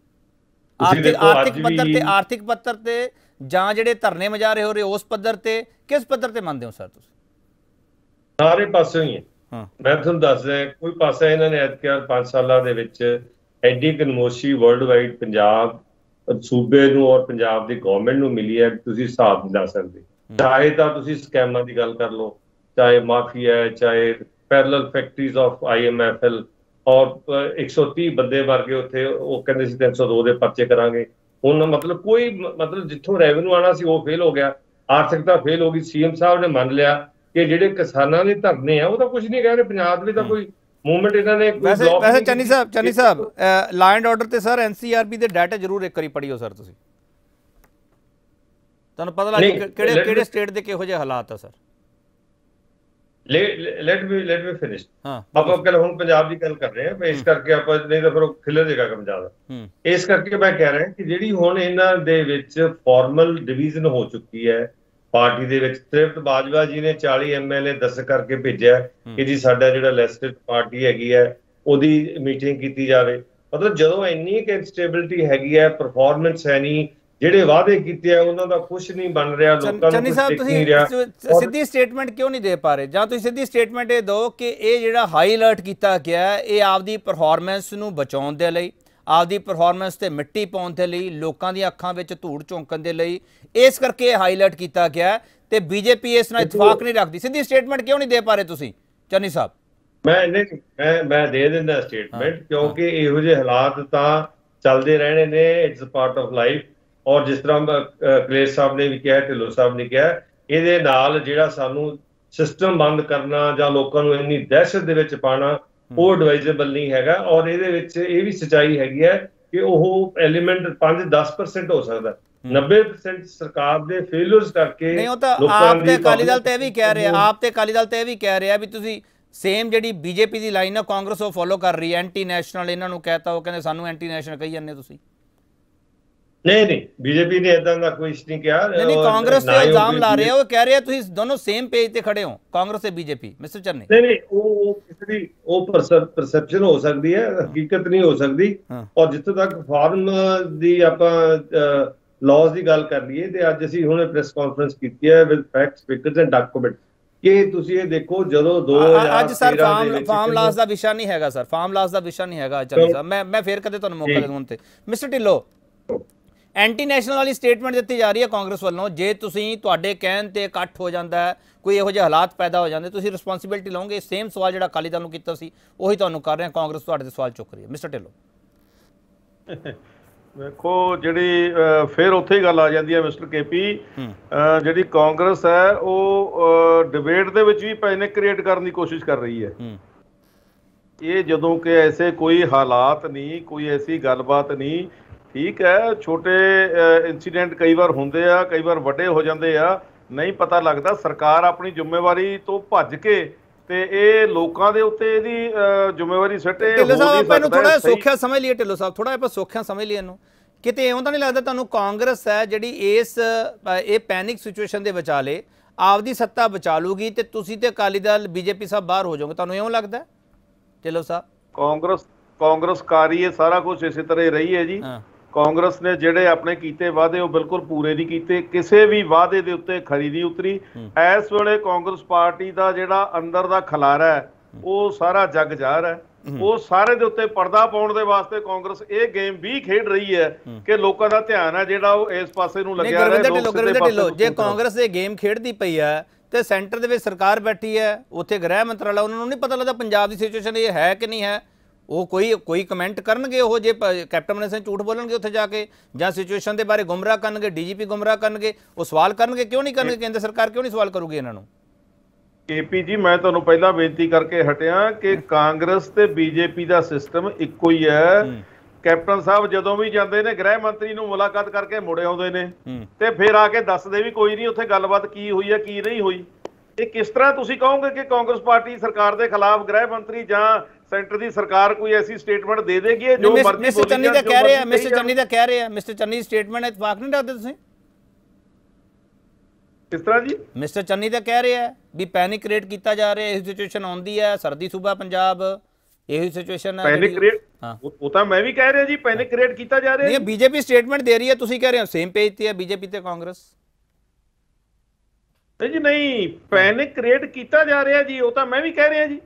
ਆਰਥਿਕ ਪੱਧਰ ਤੇ ਜਾਂ ਜਿਹੜੇ ਧਰਨੇ ਮਜਾਰੇ ਹੋ ਰਹੇ ਉਸ ਪੱਧਰ ਤੇ, ਕਿਸ ਪੱਧਰ ਤੇ ਮੰਨਦੇ ਹੋ ਸਰ ਤੁਸੀਂ? ਸਾਰੇ ਪਾਸੇ ਹੀ ਹੈ। ਮੈਂ ਤੁਹਾਨੂੰ ਦੱਸਦਾ, ਕੋਈ ਪਾਸਾ ਇਹਨਾਂ ਨੇ ਐਤਕੀ 5 ਸਾਲਾਂ ਦੇ ਵਿੱਚ ਐਡੀ ਕਨਮੋਸ਼ੀ ਵਰਲਡ ਵਾਈਡ ਪੰਜਾਬ ਸੂਬੇ ਨੂੰ ਔਰ ਪੰਜਾਬ ਦੀ ਗਵਰਨਮੈਂਟ ਨੂੰ ਮਿਲੀ ਹੈ ਤੁਸੀਂ ਹਿਸਾਬ ਨਹੀਂ ਲਾ ਸਕਦੇ। ਚਾਹੇ ਤਾਂ ਤੁਸੀਂ ਸਕੈਮਾਂ ਦੀ ਗੱਲ ਕਰ ਲਓ, ਚਾਹੇ ਮਾਫੀਆ ਹੈ, ਚਾਹੇ ਪੈਰਲਲ ਫੈਕਟਰੀਜ਼ ਆਫ IMFL ਔਰ 130 ਬੰਦੇ ਮਰ ਗਏ ਉੱਥੇ। ਉਹ ਕਹਿੰਦੇ ਸੀ 302 ਦੇ ਪਰਚੇ ਕਰਾਂਗੇ। ਹੁਣ ਮਤਲਬ ਕੋਈ ਮਤਲਬ ਜਿੱਥੋਂ ਰੈਵਨਿਊ ਆਉਣਾ ਸੀ ਉਹ ਫੇਲ ਹੋ ਗਿਆ, ਆਰਥਿਕਤਾ ਫੇਲ ਹੋ ਗਈ। CM ਸਾਹਿਬ ਨੇ ਮੰਨ ਲਿਆ ਕਿ ਜਿਹੜੇ ਕਿਸਾਨਾਂ ਦੇ ਧਰਨੇ ਆ ਉਹ ਤਾਂ ਕੁਝ ਨਹੀਂ ਕਹਿ ਰਹੇ, ਪੰਜਾਬ ਦੇ ਤਾਂ ਕੋਈ ਮੂਵਮੈਂਟ ਇਹਨਾਂ ਨੇ। ਵੈਸੇ Channi sahib law and order ਤੇ ਸਰ NCRB ਦੇ ਡਾਟਾ ਜ਼ਰੂਰ ਇੱਕ ਵਾਰੀ ਪੜ੍ਹਿਓ ਸਰ ਤੁਸੀਂ, ਤੁਹਾਨੂੰ ਪਤਾ ਲੱਗ ਕਿਹੜੇ ਸਟੇਟ ਦੇ ਕਿਹੋ ਜਿਹੇ ਹਾਲਾਤ ਆ ਸਰ। Let me finish. ਆਪਾਂ ਕੱਲ ਹੁਣ ਪੰਜਾਬ ਦੀ ਗੱਲ ਕਰ ਰਹੇ ਹਾਂ, ਇਸ ਕਰਕੇ ਆਪਾਂ ਨਹੀਂ ਤਾਂ ਫਿਰ ਉਹ ਖਿਲਰ ਜਾਏਗਾ ਕੰਮ ਜ਼ਿਆਦਾ। ਇਸ ਕਰਕੇ ਮੈਂ ਕਹਿ ਰਿਹਾ ਕਿ ਜਿਹੜੀ ਹੁਣ ਇਹਨਾਂ ਦੇ ਵਿੱਚ ਫਾਰਮਲ ਡਿਵੀਜ਼ਨ ਹੋ ਚੁੱਕੀ ਹੈ ਪਾਰਟੀ ਦੇ ਵਿੱਚ। ਤ੍ਰਿਪਤ ਬਾਜਵਾ ਜੀ ਨੇ 40 MLA ਦੱਸ ਕਰਕੇ ਭੇਜਿਆ ਕਿ ਜੀ ਸਾਡਾ ਜਿਹੜਾ ਲੈਜਿਸਲੇਟਿਵ ਪਾਰਟੀ ਹੈਗੀ ਹੈ ਉਹਦੀ ਮੀਟਿੰਗ ਕੀਤੀ ਜਾਵੇ। ਮਤਲਬ ਜਦੋਂ ਇੰਨੀ ਕਿ ਇੰਸਟੇਬਿਲਿਟੀ ਹੈਗੀ ਹੈ, ਪਰਫਾਰਮੈਂਸ ਹੈ ਨਹੀਂ, ਜਿਹੜੇ ਵਾਅਦੇ ਕੀਤੇ ਆ ਉਹਨਾਂ ਦਾ ਕੁਝ ਨਹੀਂ ਬਣ ਰਿਹਾ, ਲੋਕਾਂ ਨੂੰ ਕੁਝ ਦਿਖ ਨਹੀਂ ਰਿਹਾ। ਸਿੱਧੀ ਸਟੇਟਮੈਂਟ ਕਿਉਂ ਨਹੀਂ ਦੇ ਪਾ ਰਹੇ, ਜਾਂ ਤੁਸੀਂ ਸਿੱਧੀ ਸਟੇਟਮੈਂਟ ਇਹ ਦਿਓ ਕਿ ਇਹ ਜਿਹੜਾ ਹਾਈ ਅਲਰਟ ਕੀਤਾ ਗਿਆ ਇਹ ਆਪਦੀ ਪਰਫਾਰਮੈਂਸ ਨੂੰ ਬਚਾਉਣ ਦੇ ਲਈ, ਆਪਦੀ ਪਰਫਾਰਮੈਂਸ ਤੇ ਮਿੱਟੀ ਪਾਉਣ ਦੇ ਲਈ, ਲੋਕਾਂ ਦੀਆਂ ਅੱਖਾਂ ਵਿੱਚ ਧੂੜ ਝੋਂਕਣ ਦੇ ਲਈ, ਇਸ ਕਰਕੇ ਹਾਈ ਅਲਰਟ ਕੀਤਾ ਗਿਆ ਤੇ ਬੀਜੇਪੀ ਇਸ ਨਾਲ ਇਤਫਾਕ ਨਹੀਂ ਰੱਖਦੀ। ਸਿੱਧੀ ਸਟੇਟਮੈਂਟ ਕਿਉਂ ਨਹੀਂ ਦੇ ਪਾ ਰਹੇ ਤੁਸੀਂ ਚੰਨੀ ਸਾਹਿਬ? ਮੈਂ ਦੇ ਦਿੰਦਾ ਸਟੇਟਮੈਂਟ, ਕਿਉਂਕਿ ਇਹੋ ਜਿਹੇ ਹਾਲਾਤ ਤਾਂ ਚੱਲਦੇ ਰਹਿਣੇ ਨੇ, ਇਟਸ ਪਾਰਟ ਆਫ ਲਾਈਫ। ਔਰ ਜਿਸ ਤਰ੍ਹਾਂ ਕਲੇਸ਼ ਸਾਹਿਬ ਨੇ ਵੀ ਕਿਹਾ, ਢਿੱਲੋਂ ਸਾਹਿਬ ਨੇ ਕਿਹਾ, ਇਹਦੇ ਨਾਲ ਜਿਹੜਾ ਸਾਨੂੰ ਸਿਸਟਮ ਬੰਦ ਕਰਨਾ ਜਾਂ ਲੋਕਾਂ ਨੂੰ ਇੰਨੀ ਦਹਿਸ਼ਤ ਦੇ ਵਿੱਚ ਪਾਉਣਾ ਉਹ ਐਡਵਾਈਜ਼ੇਬਲ ਨਹੀਂ ਹੈਗਾ। ਔਰ ਇਹਦੇ ਵਿੱਚ ਇਹ ਵੀ ਸੱਚਾਈ ਹੈਗੀ ਹੈ ਕਿ ਉਹ ਐਲੀਮੈਂਟ 5-10% ਹੋ ਸਕਦਾ, 90% ਸਰਕਾਰ ਦੇ ਫੇਲਿਅਰਸ ਕਰਕੇ ਨਹੀਂ। ਉਹ ਤਾਂ ਆਪ ਤੇ ਅਕਾਲੀ ਦਲ ਤੇ ਇਹ ਵੀ ਕਹਿ ਰਿਹਾ, ਆਪ ਤੇ ਅਕਾਲੀ ਦਲ ਤੇ ਇਹ ਵੀ ਕਹਿ ਰਿਹਾ ਵੀ ਤੁਸੀਂ ਸੇਮ ਜਿਹੜੀ ਬੀਜੇਪੀ ਦੀ ਲਾਈਨ ਆ ਕਾਂਗਰਸ ਉਹ ਫੋਲੋ ਕਰ ਰਹੀ ਹੈ, ਐਂਟੀ ਨੈਸ਼ਨਲ ਇਹਨਾਂ ਨੂੰ ਕਹਿਤਾ, ਉਹ ਕਹਿੰਦੇ ਸਾਨੂੰ ਐਂਟੀ ਨੈਸ਼ਨਲ ਕਹੀ ਜਾਂਦੇ ਤੁਸੀਂ। ਨਹੀਂ, ਬੀਜੇਪੀ ਨੇ ਇਦਾਂ ਦਾ ਕੋਈ ਨਹੀਂ ਕਿਹਾ। ਨਹੀਂ, ਕਾਂਗਰਸ ਤੇ ਇਲਜ਼ਾਮ ਲਾ ਰਹੇ ਹੋ, ਉਹ ਕਹਿ ਰਿਹਾ ਤੁਸੀਂ ਦੋਨੋਂ ਸੇਮ ਪੇਜ ਤੇ ਖੜੇ ਹੋ, ਕਾਂਗਰਸ ਤੇ ਬੀਜੇਪੀ। ਮਿਸਟਰ ਚੰਨੀ, ਨਹੀਂ, ਉਹ ਕਿਸੇ ਦੀ ਉਹ ਪਰਸੈਪਸ਼ਨ ਹੋ ਸਕਦੀ ਹੈ, ਹਕੀਕਤ ਨਹੀਂ ਹੋ ਸਕਦੀ। ਔਰ ਜਿੱਥੇ ਤੱਕ ਫਾਰਮ ਦੀ ਆਪਾਂ ਲਾਜ਼ ਦੀ ਗੱਲ ਕਰ ਲਈਏ ਤੇ ਅੱਜ ਅਸੀਂ ਹੁਣੇ ਪ੍ਰੈਸ ਕਾਨਫਰੰਸ ਕੀਤੀ ਹੈ with facts, figures and document, ਕਿ ਤੁਸੀਂ ਇਹ ਦੇਖੋ ਜਦੋਂ 2013 ਅੱਜ ਸਰ ਫਾਰਮ ਲਾਜ਼ ਦਾ ਵਿਸ਼ਾ ਨਹੀਂ ਹੈਗਾ ਸਰ, ਫਾਰਮ ਲਾਜ਼ ਦਾ ਵਿਸ਼ਾ ਨਹੀਂ ਹੈਗਾ ਚੰਨੀ ਸਾਹਿਬ। ਮੈਂ ਫੇਰ ਕਦੇ ਤੁਹਾਨੂੰ ਮੌਕਾ ਦੇਵਾਂ ਤੇ। ਮਿਸਟਰ ਢਿੱਲੋਂ, ਐਂਟੀ ਨੈਸ਼ਨਲ ਵਾਲੀ ਸਟੇਟਮੈਂਟ ਦਿੱਤੀ ਜਾ ਰਹੀ ਹੈ ਕਾਂਗਰਸ ਵੱਲੋਂ, ਜੇ ਤੁਸੀਂ ਤੁਹਾਡੇ ਕਹਿਣ ਤੇ ਇਕੱਠ ਹੋ ਜਾਂਦਾ ਹੈ, ਕੋਈ ਇਹੋ ਜਿਹੇ ਹਾਲਾਤ ਪੈਦਾ ਹੋ ਜਾਂਦੇ, ਤੁਸੀਂ ਰਿਸਪੌਂਸਿਬਿਲਿਟੀ ਲਓਗੇ? ਸੇਮ ਸਵਾਲ ਜਿਹੜਾ ਅਕਾਲੀ ਦਲ ਨੂੰ ਕੀਤਾ ਸੀ ਉਹੀ ਤੁਹਾਨੂੰ ਕਰ ਰਹੇ ਹਾਂ, ਕਾਂਗਰਸ ਤੁਹਾਡੇ ਤੇ ਸਵਾਲ ਚੁੱਕ ਰਹੀ ਹੈ। ਮਿਸਟਰ ਢਿੱਲੋਂ ਵੇਖੋ, ਜਿਹੜੀ ਫਿਰ ਉੱਥੇ ਹੀ ਗੱਲ ਆ ਜਾਂਦੀ ਹੈ ਮਿਸਟਰ ਕੇਪੀ, ਜਿਹੜੀ ਕਾਂਗਰਸ ਹੈ ਉਹ ਡਿਬੇਟ ਦੇ ਵਿੱਚ ਵੀ ਪੈਨਿਕ ਕ੍ਰੀਏਟ ਕਰਨ ਦੀ ਕੋਸ਼ਿਸ਼ ਕਰ ਰਹੀ ਹੈ। ਇਹ ਜਦੋਂ ਕਿ ਐਸੇ ਕੋਈ ਹਾਲਾਤ ਨਹੀਂ, ਕੋਈ ਐਸੀ ਗੱਲਬਾਤ ਨਹੀਂ, ਠੀਕ ਹੈ, ਛੋਟੇ ਇਨਸੀਡੈਂਟ ਕਈ ਵਾਰ ਹੁੰਦੇ ਆ, ਕਈ ਵਾਰ ਵੱਡੇ ਹੋ ਜਾਂਦੇ ਆ, ਨਹੀਂ ਪਤਾ ਲੱਗਦਾ। ਸਰਕਾਰ ਆਪਣੀ ਜ਼ਿੰਮੇਵਾਰੀ ਤੋਂ ਭੱਜ ਕੇ ਤੇ ਇਹ ਲੋਕਾਂ ਦੇ ਉੱਤੇ ਇਹਦੀ ਜ਼ਿੰਮੇਵਾਰੀ ਸੱਟੇ। ਢਿੱਲੋਂ ਸਾਹਿਬ ਆਪਾਂ ਇਹਨੂੰ ਥੋੜਾ ਸੌਖਿਆ ਸਮਝ ਲਈਏ, ਢਿੱਲੋਂ ਸਾਹਿਬ ਥੋੜਾ ਆਪਾਂ ਸੌਖਿਆ ਸਮਝ ਲਈਏ ਇਹਨੂੰ, ਕਿਤੇ ਇਉਂ ਤਾਂ ਨਹੀਂ ਲੱਗਦਾ ਤੁਹਾਨੂੰ ਕਾਂਗਰਸ ਹੈ ਜਿਹੜੀ ਇਹ ਪੈਨਿਕ ਸਿਚੁਏਸ਼ਨ ਦੇ ਵਿਚਾਲੇ ਆਪਦੀ ਸੱਤਾ ਬਚਾ ਲੂਗੀ ਤੇ ਤੁਸੀਂ ਤੇ ਅਕਾਲੀ ਦਲ ਬੀਜੇਪੀ ਸਭ ਬਾਹਰ ਹੋ ਜਾਓਗੇ? ਤੁਹਾਨੂੰ ਇਉਂ ਲੱਗਦਾ ਢਿੱਲੋਂ ਸਾਹਿਬ? ਕਾਂਗਰਸ ਕਾਰੀ ਇਹ ਸਾਰਾ ਕੁਝ ਇਸੇ ਤਰ੍ਹਾਂ ਹੀ ਰਹੀ ਹੈ ਜੀ। ਕਾਂਗਰਸ ਨੇ ਜਿਹੜੇ ਆਪਣੇ ਕੀਤੇ ਵਾਅਦੇ ਉਹ ਬਿਲਕੁਲ ਪੂਰੇ ਨਹੀਂ ਕੀਤੇ, ਕਿਸੇ ਵੀ ਵਾਅਦੇ ਦੇ ਉੱਤੇ ਖਰੀ ਨਹੀਂ ਉਤਰੀ। ਇਸ ਵੇਲੇ ਕਾਂਗਰਸ ਪਾਰਟੀ ਦਾ ਜਿਹੜਾ ਅੰਦਰ ਦਾ ਖਲਾਰਾ ਹੈ ਉਹ ਸਾਰਾ ਜੱਗ ਜ਼ਾਹਰ ਹੈ। ਉਹ ਸਾਰੇ ਦੇ ਉੱਤੇ ਪਰਦਾ ਪਾਉਣ ਦੇ ਵਾਸਤੇ ਕਾਂਗਰਸ ਇਹ ਗੇਮ ਵੀ ਖੇਡ ਰਹੀ ਹੈ ਕਿ ਲੋਕਾਂ ਦਾ ਧਿਆਨ ਹੈ ਜਿਹੜਾ ਉਹ ਇਸ ਪਾਸੇ ਨੂੰ ਲੱਗਿਆ ਰਹੇ। ਜੇ ਕਾਂਗਰਸ ਇਹ ਗੇਮ ਖੇਡਦੀ ਪਈ ਹੈ ਤੇ ਸੈਂਟਰ ਦੇ ਵਿੱਚ ਸਰਕਾਰ ਬੈਠੀ ਹੈ, ਉੱਥੇ ਗ੍ਰਹਿ ਮੰਤਰਾਲਾ, ਉਹਨਾਂ ਨੂੰ ਨਹੀਂ ਪਤਾ ਲੱਗਦਾ ਪੰਜਾਬ ਦੀ ਸਿਚੁਏਸ਼ਨ ਇਹ ਹੈ ਕਿ ਨਹੀਂ ਹੈ? ਉਹ ਕੋਈ ਕਮੈਂਟ ਕਰਨਗੇ, ਉਹ ਜੇ ਕੈਪਟਨ ਅਮਰਿੰਦਰ ਸਿੰਘ ਝੂਠ ਬੋਲਣਗੇ ਉੱਥੇ ਜਾ ਕੇ, ਜਾਂ ਸਿਚੁਏਸ਼ਨ ਦੇ ਬਾਰੇ ਗੁੰਮਰਾਹ ਕਰਨਗੇ, ਡੀਜੀਪੀ ਗੁੰਮਰਾਹ ਕਰਨਗੇ, ਉਹ ਸਵਾਲ ਕਰਨਗੇ? ਕਿਉਂ ਨਹੀਂ ਕਰਨਗੇ? ਕੇਂਦਰ ਸਰਕਾਰ ਕਿਉਂ ਨਹੀਂ ਸਵਾਲ ਕਰੂਗੀ ਇਹਨਾਂ ਨੂੰ? ਕੇਪੀ ਜੀ, ਮੈਂ ਤੁਹਾਨੂੰ ਪਹਿਲਾਂ ਬੇਨਤੀ ਕਰਕੇ ਹਟਿਆ ਕਿ ਕਾਂਗਰਸ ਤੇ ਬੀਜੇਪੀ ਦਾ ਸਿਸਟਮ ਇੱਕੋ ਹੀ ਹੈ। ਕੈਪਟਨ ਸਾਹਿਬ ਜਦੋਂ ਵੀ ਜਾਂਦੇ ਨੇ ਗ੍ਰਹਿ ਮੰਤਰੀ ਨੂੰ ਮੁਲਾਕਾਤ ਕਰਕੇ ਮੁੜੇ ਆਉਂਦੇ ਨੇ ਤੇ ਫਿਰ ਆ ਕੇ ਦੱਸਦੇ ਵੀ ਕੋਈ ਨਹੀਂ ਉੱਥੇ ਗੱਲਬਾਤ ਕੀ ਹੋਈ ਹੈ ਕੀ ਨਹੀਂ ਹੋਈ। ਇਹ ਕਿਸ ਤਰ੍ਹਾਂ ਤੁਸੀਂ ਕਹੋਗੇ ਕਿ ਕਾਂਗਰਸ ਪਾਰਟੀ ਸਰਕਾਰ ਦੇ ਖਿਲਾਫ ਗ੍ਰਹਿ ਮੰਤਰੀ ਜਾਂ ਸੈਂਟਰ ਦੀ ਸਰਕਾਰ ਕੋਈ ਐਸੀ ਸਟੇਟਮੈਂਟ ਦੇ ਦੇਗੀ ਜੋ ਮਰਜ਼ੀ? ਮਿਸਟਰ ਚੰਨੀ ਦਾ ਕਹਿ ਰਿਹਾ, ਮਿਸਟਰ ਚੰਨੀ ਦਾ ਕਹਿ ਰਿਹਾ, ਮਿਸਟਰ ਚੰਨੀ ਸਟੇਟਮੈਂਟ ਇਤਫਾਕ ਨਹੀਂ ਰੱਖਦੇ ਤੁਸੀਂ? ਕਿਸ ਤਰ੍ਹਾਂ ਜੀ? ਮਿਸਟਰ ਚੰਨੀ ਤਾਂ ਕਹਿ ਰਿਹਾ ਵੀ ਪੈਨਿਕ ਕ੍ਰੀਏਟ ਕੀਤਾ ਜਾ ਰਿਹਾ, ਇਹ ਸਿਚੁਏਸ਼ਨ ਆਉਂਦੀ ਹੈ, ਸਰਦੀ ਸੂਬਾ ਪੰਜਾਬ, ਇਹੀ ਸਿਚੁਏਸ਼ਨ ਹੈ। ਪੈਨਿਕ ਕ੍ਰੀਏਟ, ਉਹ ਤਾਂ ਮੈਂ ਵੀ ਕਹਿ ਰਿਹਾ ਜੀ, ਪੈਨਿਕ ਕ੍ਰੀਏਟ ਕੀਤਾ ਜਾ ਰਿਹਾ। ਨਹੀਂ, ਬੀਜੇਪੀ ਸਟੇਟਮੈਂਟ ਦੇ ਰਹੀ ਹੈ, ਤੁਸੀਂ ਕਹਿ ਰਹੇ ਹੋ ਸੇਮ ਪੇਜ ਤੇ ਹੈ ਬੀਜੇਪੀ ਤੇ ਕਾਂਗਰਸ। ਨਹੀਂ ਜੀ, ਨਹੀਂ, ਪੈਨਿਕ ਕ੍ਰੀਏਟ ਕੀਤਾ ਜਾ ਰਿਹਾ ਜੀ, ਉਹ ਤਾਂ ਮੈਂ ਵੀ ਕਹਿ ਰਿਹਾ ਜੀ।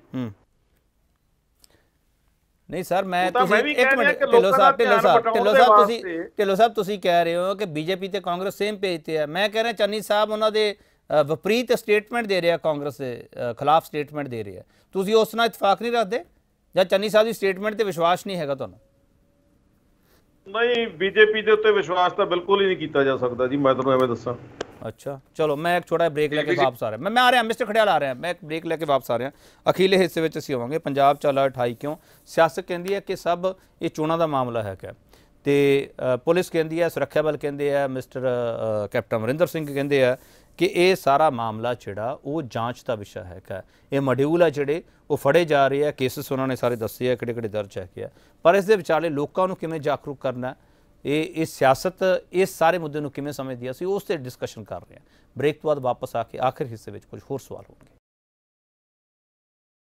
ਨਹੀਂ ਸਰ, ਮੈਂ ਤੁਸੀਂ ਇੱਕ ਮਿੰਟ, ਢਿੱਲੋਂ ਸਾਹਿਬ ਤੁਸੀਂ ਕਹਿ ਰਹੇ ਹੋ ਕਿ ਬੀਜੇਪੀ ਤੇ ਕਾਂਗਰਸ ਸੇਮ ਪੇਜ ਤੇ ਹੈ। ਮੈਂ ਕਹਿ ਰਿਹਾ ਚੰਨੀ ਸਾਹਿਬ ਉਹਨਾਂ ਦੇ ਵਿਪਰੀਤ ਸਟੇਟਮੈਂਟ ਦੇ ਰਿਹਾ, ਕਾਂਗਰਸ ਦੇ ਖਿਲਾਫ ਸਟੇਟਮੈਂਟ ਦੇ ਰਿਹਾ, ਤੁਸੀਂ ਉਸ ਨਾਲ ਇਤਫਾਕ ਨਹੀਂ ਰੱਖਦੇ ਜਾਂ ਚੰਨੀ ਸਾਹਿਬ ਦੀ ਸਟੇਟਮੈਂਟ ਤੇ ਵਿਸ਼ਵਾਸ ਨਹੀਂ ਹੈਗਾ ਤੁਹਾਨੂੰ? ਨਹੀਂ, ਬੀਜੇਪੀ ਦੇ ਉੱਤੇ ਵਿਸ਼ਵਾਸ ਤਾਂ ਬਿਲਕੁਲ ਹੀ ਨਹੀਂ ਕੀਤਾ ਜਾ ਸਕਦਾ ਜੀ, ਮੈਂ ਤੁਹਾਨੂੰ ਐਵੇਂ ਦੱਸਾਂ। अच्छा, चलो मैं एक छोटा ब्रेक लेके वापस आ रहा मैं आ रहा मिस्टर खड़ियाल आ रहा मैं एक ब्रेक लेके वापस आ रहा अखीले हिस्से में असीं होवांगे। पंजाब च अलर्ट हाई क्यों? सियासत कहती है कि सब ये चोणां दा मामला है क्या, तो पुलिस कहती है, सुरक्षा बल कहते हैं, मिस्टर कैप्टन अमरिंदर सिंह कहते हैं कि ये सारा मामला जिहड़ा वो जांच का विषय है क्या, ये मॉड्यूल है जिहड़े वो फड़े जा रहे हैं, केसिस उन्होंने सारे दस्से है किहड़े-किहड़े दर्ज है क्या, पर इस दे विचाले लोकां नूं किवें जागरूक करना ये सियासत इस सारे मुद्दे नूं किवें समझदी है, असीं उस ते डिस्कशन कर रहे हैं। ब्रेक तो बाद वापस आके आखिर हिस्से में कुछ होर सवाल होंगे।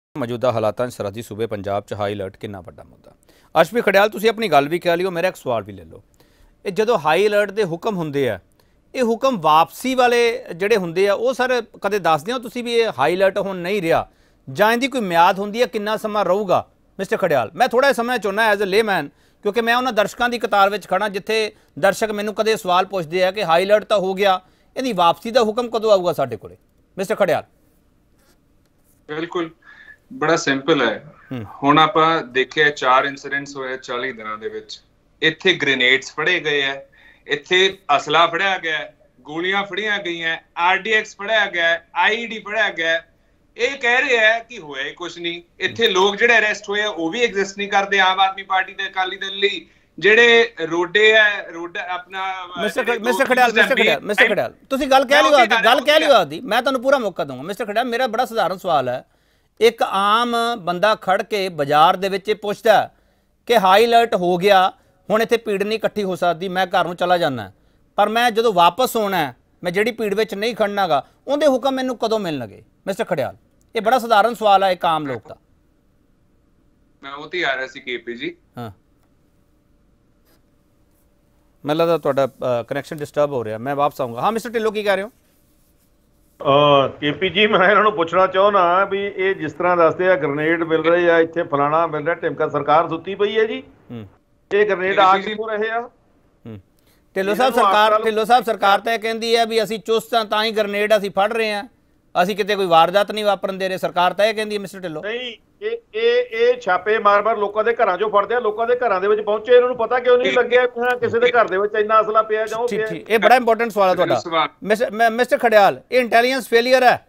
ਮੌਜੂਦਾ ਹਾਲਾਤਾਂ 'ਚ ਸਰਹੱਦੀ ਸੂਬੇ ਪੰਜਾਬ 'ਚ ਹਾਈ ਅਲਰਟ ਕਿੰਨਾ ਵੱਡਾ ਮੁੱਦਾ। ਅਰਸ਼ਪ੍ਰੀਤ ਖੜਿਆਲ, ਤੁਸੀਂ ਆਪਣੀ ਗੱਲ ਵੀ ਕਹਿ ਲਿਓ, ਮੇਰਾ ਇੱਕ ਸਵਾਲ ਵੀ ਲੈ ਲਓ। ਇਹ ਜਦੋਂ ਹਾਈ ਅਲਰਟ ਦੇ ਹੁਕਮ ਹੁੰਦੇ ਆ, ਇਹ ਹੁਕਮ ਵਾਪਸੀ ਵਾਲੇ ਜਿਹੜੇ ਹੁੰਦੇ ਆ ਉਹ ਸਰ ਕਦੇ ਦੱਸਦੇ ਹੋ ਤੁਸੀਂ ਵੀ ਇਹ ਹਾਈ ਅਲਰਟ ਹੁਣ ਨਹੀਂ ਰਿਹਾ ਜਾਂ ਇਹਦੀ ਕੋਈ ਮਿਆਦ ਹੁੰਦੀ ਹੈ, ਕਿੰਨਾ ਸਮਾਂ ਰਹੂਗਾ? ਮਿਸਟਰ ਖੜਿਆਲ, ਮੈਂ ਥੋੜਾ ਸਮਾਂ ਚਾਹੁੰਦਾ ਐਜ਼ ਅ ਲੇਮੈਨ, ਕਿਉਂਕਿ ਮੈਂ ਉਹਨਾਂ ਦਰਸ਼ਕਾਂ ਦੀ ਕਤਾਰ ਵਿੱਚ ਖੜਾ ਜਿੱਥੇ ਦਰਸ਼ਕ ਮੈਨੂੰ ਕਦੇ ਸਵਾਲ ਪੁੱਛਦੇ ਆ ਕਿ ਹਾਈ ਅਲਰਟ ਤਾਂ ਹੋ ਗਿਆ, ਇਹਦੀ ਵਾਪਸੀ ਦਾ ਹੁਕਮ ਕਦੋਂ ਆਊਗਾ ਸਾਡੇ ਕੋਲੇ? ਮਿਸਟਰ ਖੜਿਆਲ। ਬਿਲਕੁਲ, ਬੜਾ ਸਿੰਪਲ ਹੈ। ਹੁਣ ਆਪਾਂ ਦੇਖਿਆ 4 ਇਨਸੀਡੈਂਟਸ ਹੋਏ 40 ਦਿਨਾਂ ਦੇ ਵਿੱਚ। ਇੱਥੇ ਗ੍ਰੇਨੇਡਸ ਫੜੇ ਗਏ ਹੈ, ਇੱਥੇ ਅਸਲਾ ਫੜਿਆ ਗਿਆ, ਗੋਲੀਆਂ ਫੜੀਆਂ ਗਈਆਂ, RDX ਫੜਿਆ ਗਿਆ, IED ਫੜਿਆ ਗਿਆ। ਇਹ ਕਹਿ ਰਹੇ ਹੈ ਕਿ ਹੋਇਆ ਹੀ ਕੁਝ ਨਹੀਂ। ਇੱਥੇ ਲੋਕ ਜਿਹੜੇ ਅਰੈਸਟ ਹੋਏ ਆ ਉਹ ਵੀ ਐਗਜ਼ਿਸਟ ਨਹੀਂ ਕਰਦੇ ਆਮ ਆਦਮੀ ਪਾਰਟੀ ਤੇ ਅਕਾਲੀ ਦਲ ਲਈ। ਜਿਹੜੇ ਰੋਡੇ ਹੈ, ਰੋਡ ਆਪਣਾ ਮਿਸਟਰ ਖੜਿਆਲ ਤੁਸੀਂ ਗੱਲ ਕਹਿ ਲਿਓ ਆਦੀ, ਮੈਂ ਤੁਹਾਨੂੰ ਪੂਰਾ ਮੌਕਾ ਦਊਂਗਾ। ਮਿਸਟਰ ਖੜਿਆਲ, ਮੇਰਾ ਬੜਾ ਸਧਾਰਨ ਸਵਾਲ ਹੈ। ਇੱਕ ਆਮ ਬੰਦਾ ਖੜ ਕੇ ਬਾਜ਼ਾਰ ਦੇ ਵਿੱਚ ਪੁੱਛਦਾ ਕਿ ਹਾਈ ਅਲਰਟ ਹੋ ਗਿਆ, ਹੁਣ ਇੱਥੇ ਭੀੜ ਨਹੀਂ ਇਕੱਠੀ ਹੋ ਸਕਦੀ, ਮੈਂ ਘਰ ਨੂੰ ਚਲਾ ਜਾਣਾ, ਪਰ ਮੈਂ ਜਦੋਂ ਵਾਪਸ ਆਉਣਾ ਮੈਂ ਜਿਹੜੀ ਭੀੜ ਵਿੱਚ ਨਹੀਂ ਖੜਨਾਗਾ, ਉਹਦੇ ਹੁਕਮ ਮੈਨੂੰ ਕਦੋਂ ਮਿਲਣਗੇ? ਮਿਸਟਰ ਖੜਿਆਲ, ਇਹ ਬੜਾ ਸਧਾਰਨ ਸਵਾਲ ਹੈ ਇੱਕ ਆਮ ਲੋਕ ਦਾ। ਮੈਂ ਉਹ ਤੇ ਆ ਰਿਹਾ ਸੀ KP ਜੀ। ਹਾਂ, ਮੈਨੂੰ ਲੱਗਦਾ ਤੁਹਾਡਾ ਕਨੈਕਸ਼ਨ ਡਿਸਟਰਬ ਹੋ ਰਿਹਾ, ਮੈਂ ਵਾਪਸ ਆਊਂਗਾ। ਹਾਂ ਮਿਸਟਰ ਢਿੱਲੋਂ, ਕੀ ਕਹਿ ਰਹੇ ਹੋ? KP ਜੀ, ਮੈਂ ਇਹਨਾਂ ਨੂੰ ਪੁੱਛਣਾ ਚਾਹੁੰਦਾ ਵੀ ਇਹ ਜਿਸ ਤਰ੍ਹਾਂ ਦੱਸਦੇ ਆ ਗ੍ਰੇਨੇਡ ਮਿਲ ਰਹੇ ਆ, ਇੱਥੇ ਫਲਾਣਾ ਮਿਲ ਰਿਹਾ, ਢਿਮਕਾ ਸਰਕਾਰ ਸੁੱਤੀ ਪਈ ਹੈ ਜੀ। ਇਹ ਗ੍ਰੇਨੇਡ ਆ ਕਿੱਥੋਂ ਰਹੇ ਆ? ਢਿੱਲੋਂ ਸਾਹਿਬ, ਸਰਕਾਰ ਤਾਂ ਇਹ ਕਹਿੰਦੀ ਹੈ ਵੀ ਅਸੀਂ ਚੁਸਤ ਹਾਂ ਤਾਂ ਹੀ ਗ੍ਰੇਨੇਡ ਅਸੀਂ ਫੜ ਰਹੇ ਹਾਂ, ਅਸੀਂ ਕਿਤੇ ਕੋਈ ਵਾਰਦਾਤ ਨਹੀਂ ਵਾਪਰਨ ਦੇ ਰਹੇ। ਸਰਕਾਰ ਤਾਂ ਇਹ ਕਹਿੰਦੀ ਹੈ ਮਿਸਟਰ ਢਿੱਲੋਂ। ਨਹੀਂ, ਇਹ ਛਾਪੇ ਮਾਰ ਲੋਕਾਂ ਦੇ ਘਰਾਂ ਚੋਂ ਫੜਦੇ ਆ, ਲੋਕਾਂ ਦੇ ਘਰਾਂ ਦੇ ਵਿੱਚ ਪਹੁੰਚੇ, ਇਹਨਾਂ ਨੂੰ ਪਤਾ ਕਿਉਂ ਨਹੀਂ ਲੱਗਿਆ ਕਿਸੇ ਦੇ ਘਰ ਦੇ ਵਿੱਚ ਇੰਨਾ ਅਸਲਾ ਪਿਆ ਜਾਂ ਉਹ ਪਿਆ? ਇਹ ਬੜਾ ਇੰਪੋਰਟੈਂਟ ਸਵਾਲ ਹੈ ਤੁਹਾਡਾ ਮਿਸਟਰ ਖੜਿਆਲ। ਇਹ ਇੰਟੈਲੀਜੈਂਸ ਫੇਲੀਅਰ ਹੈ।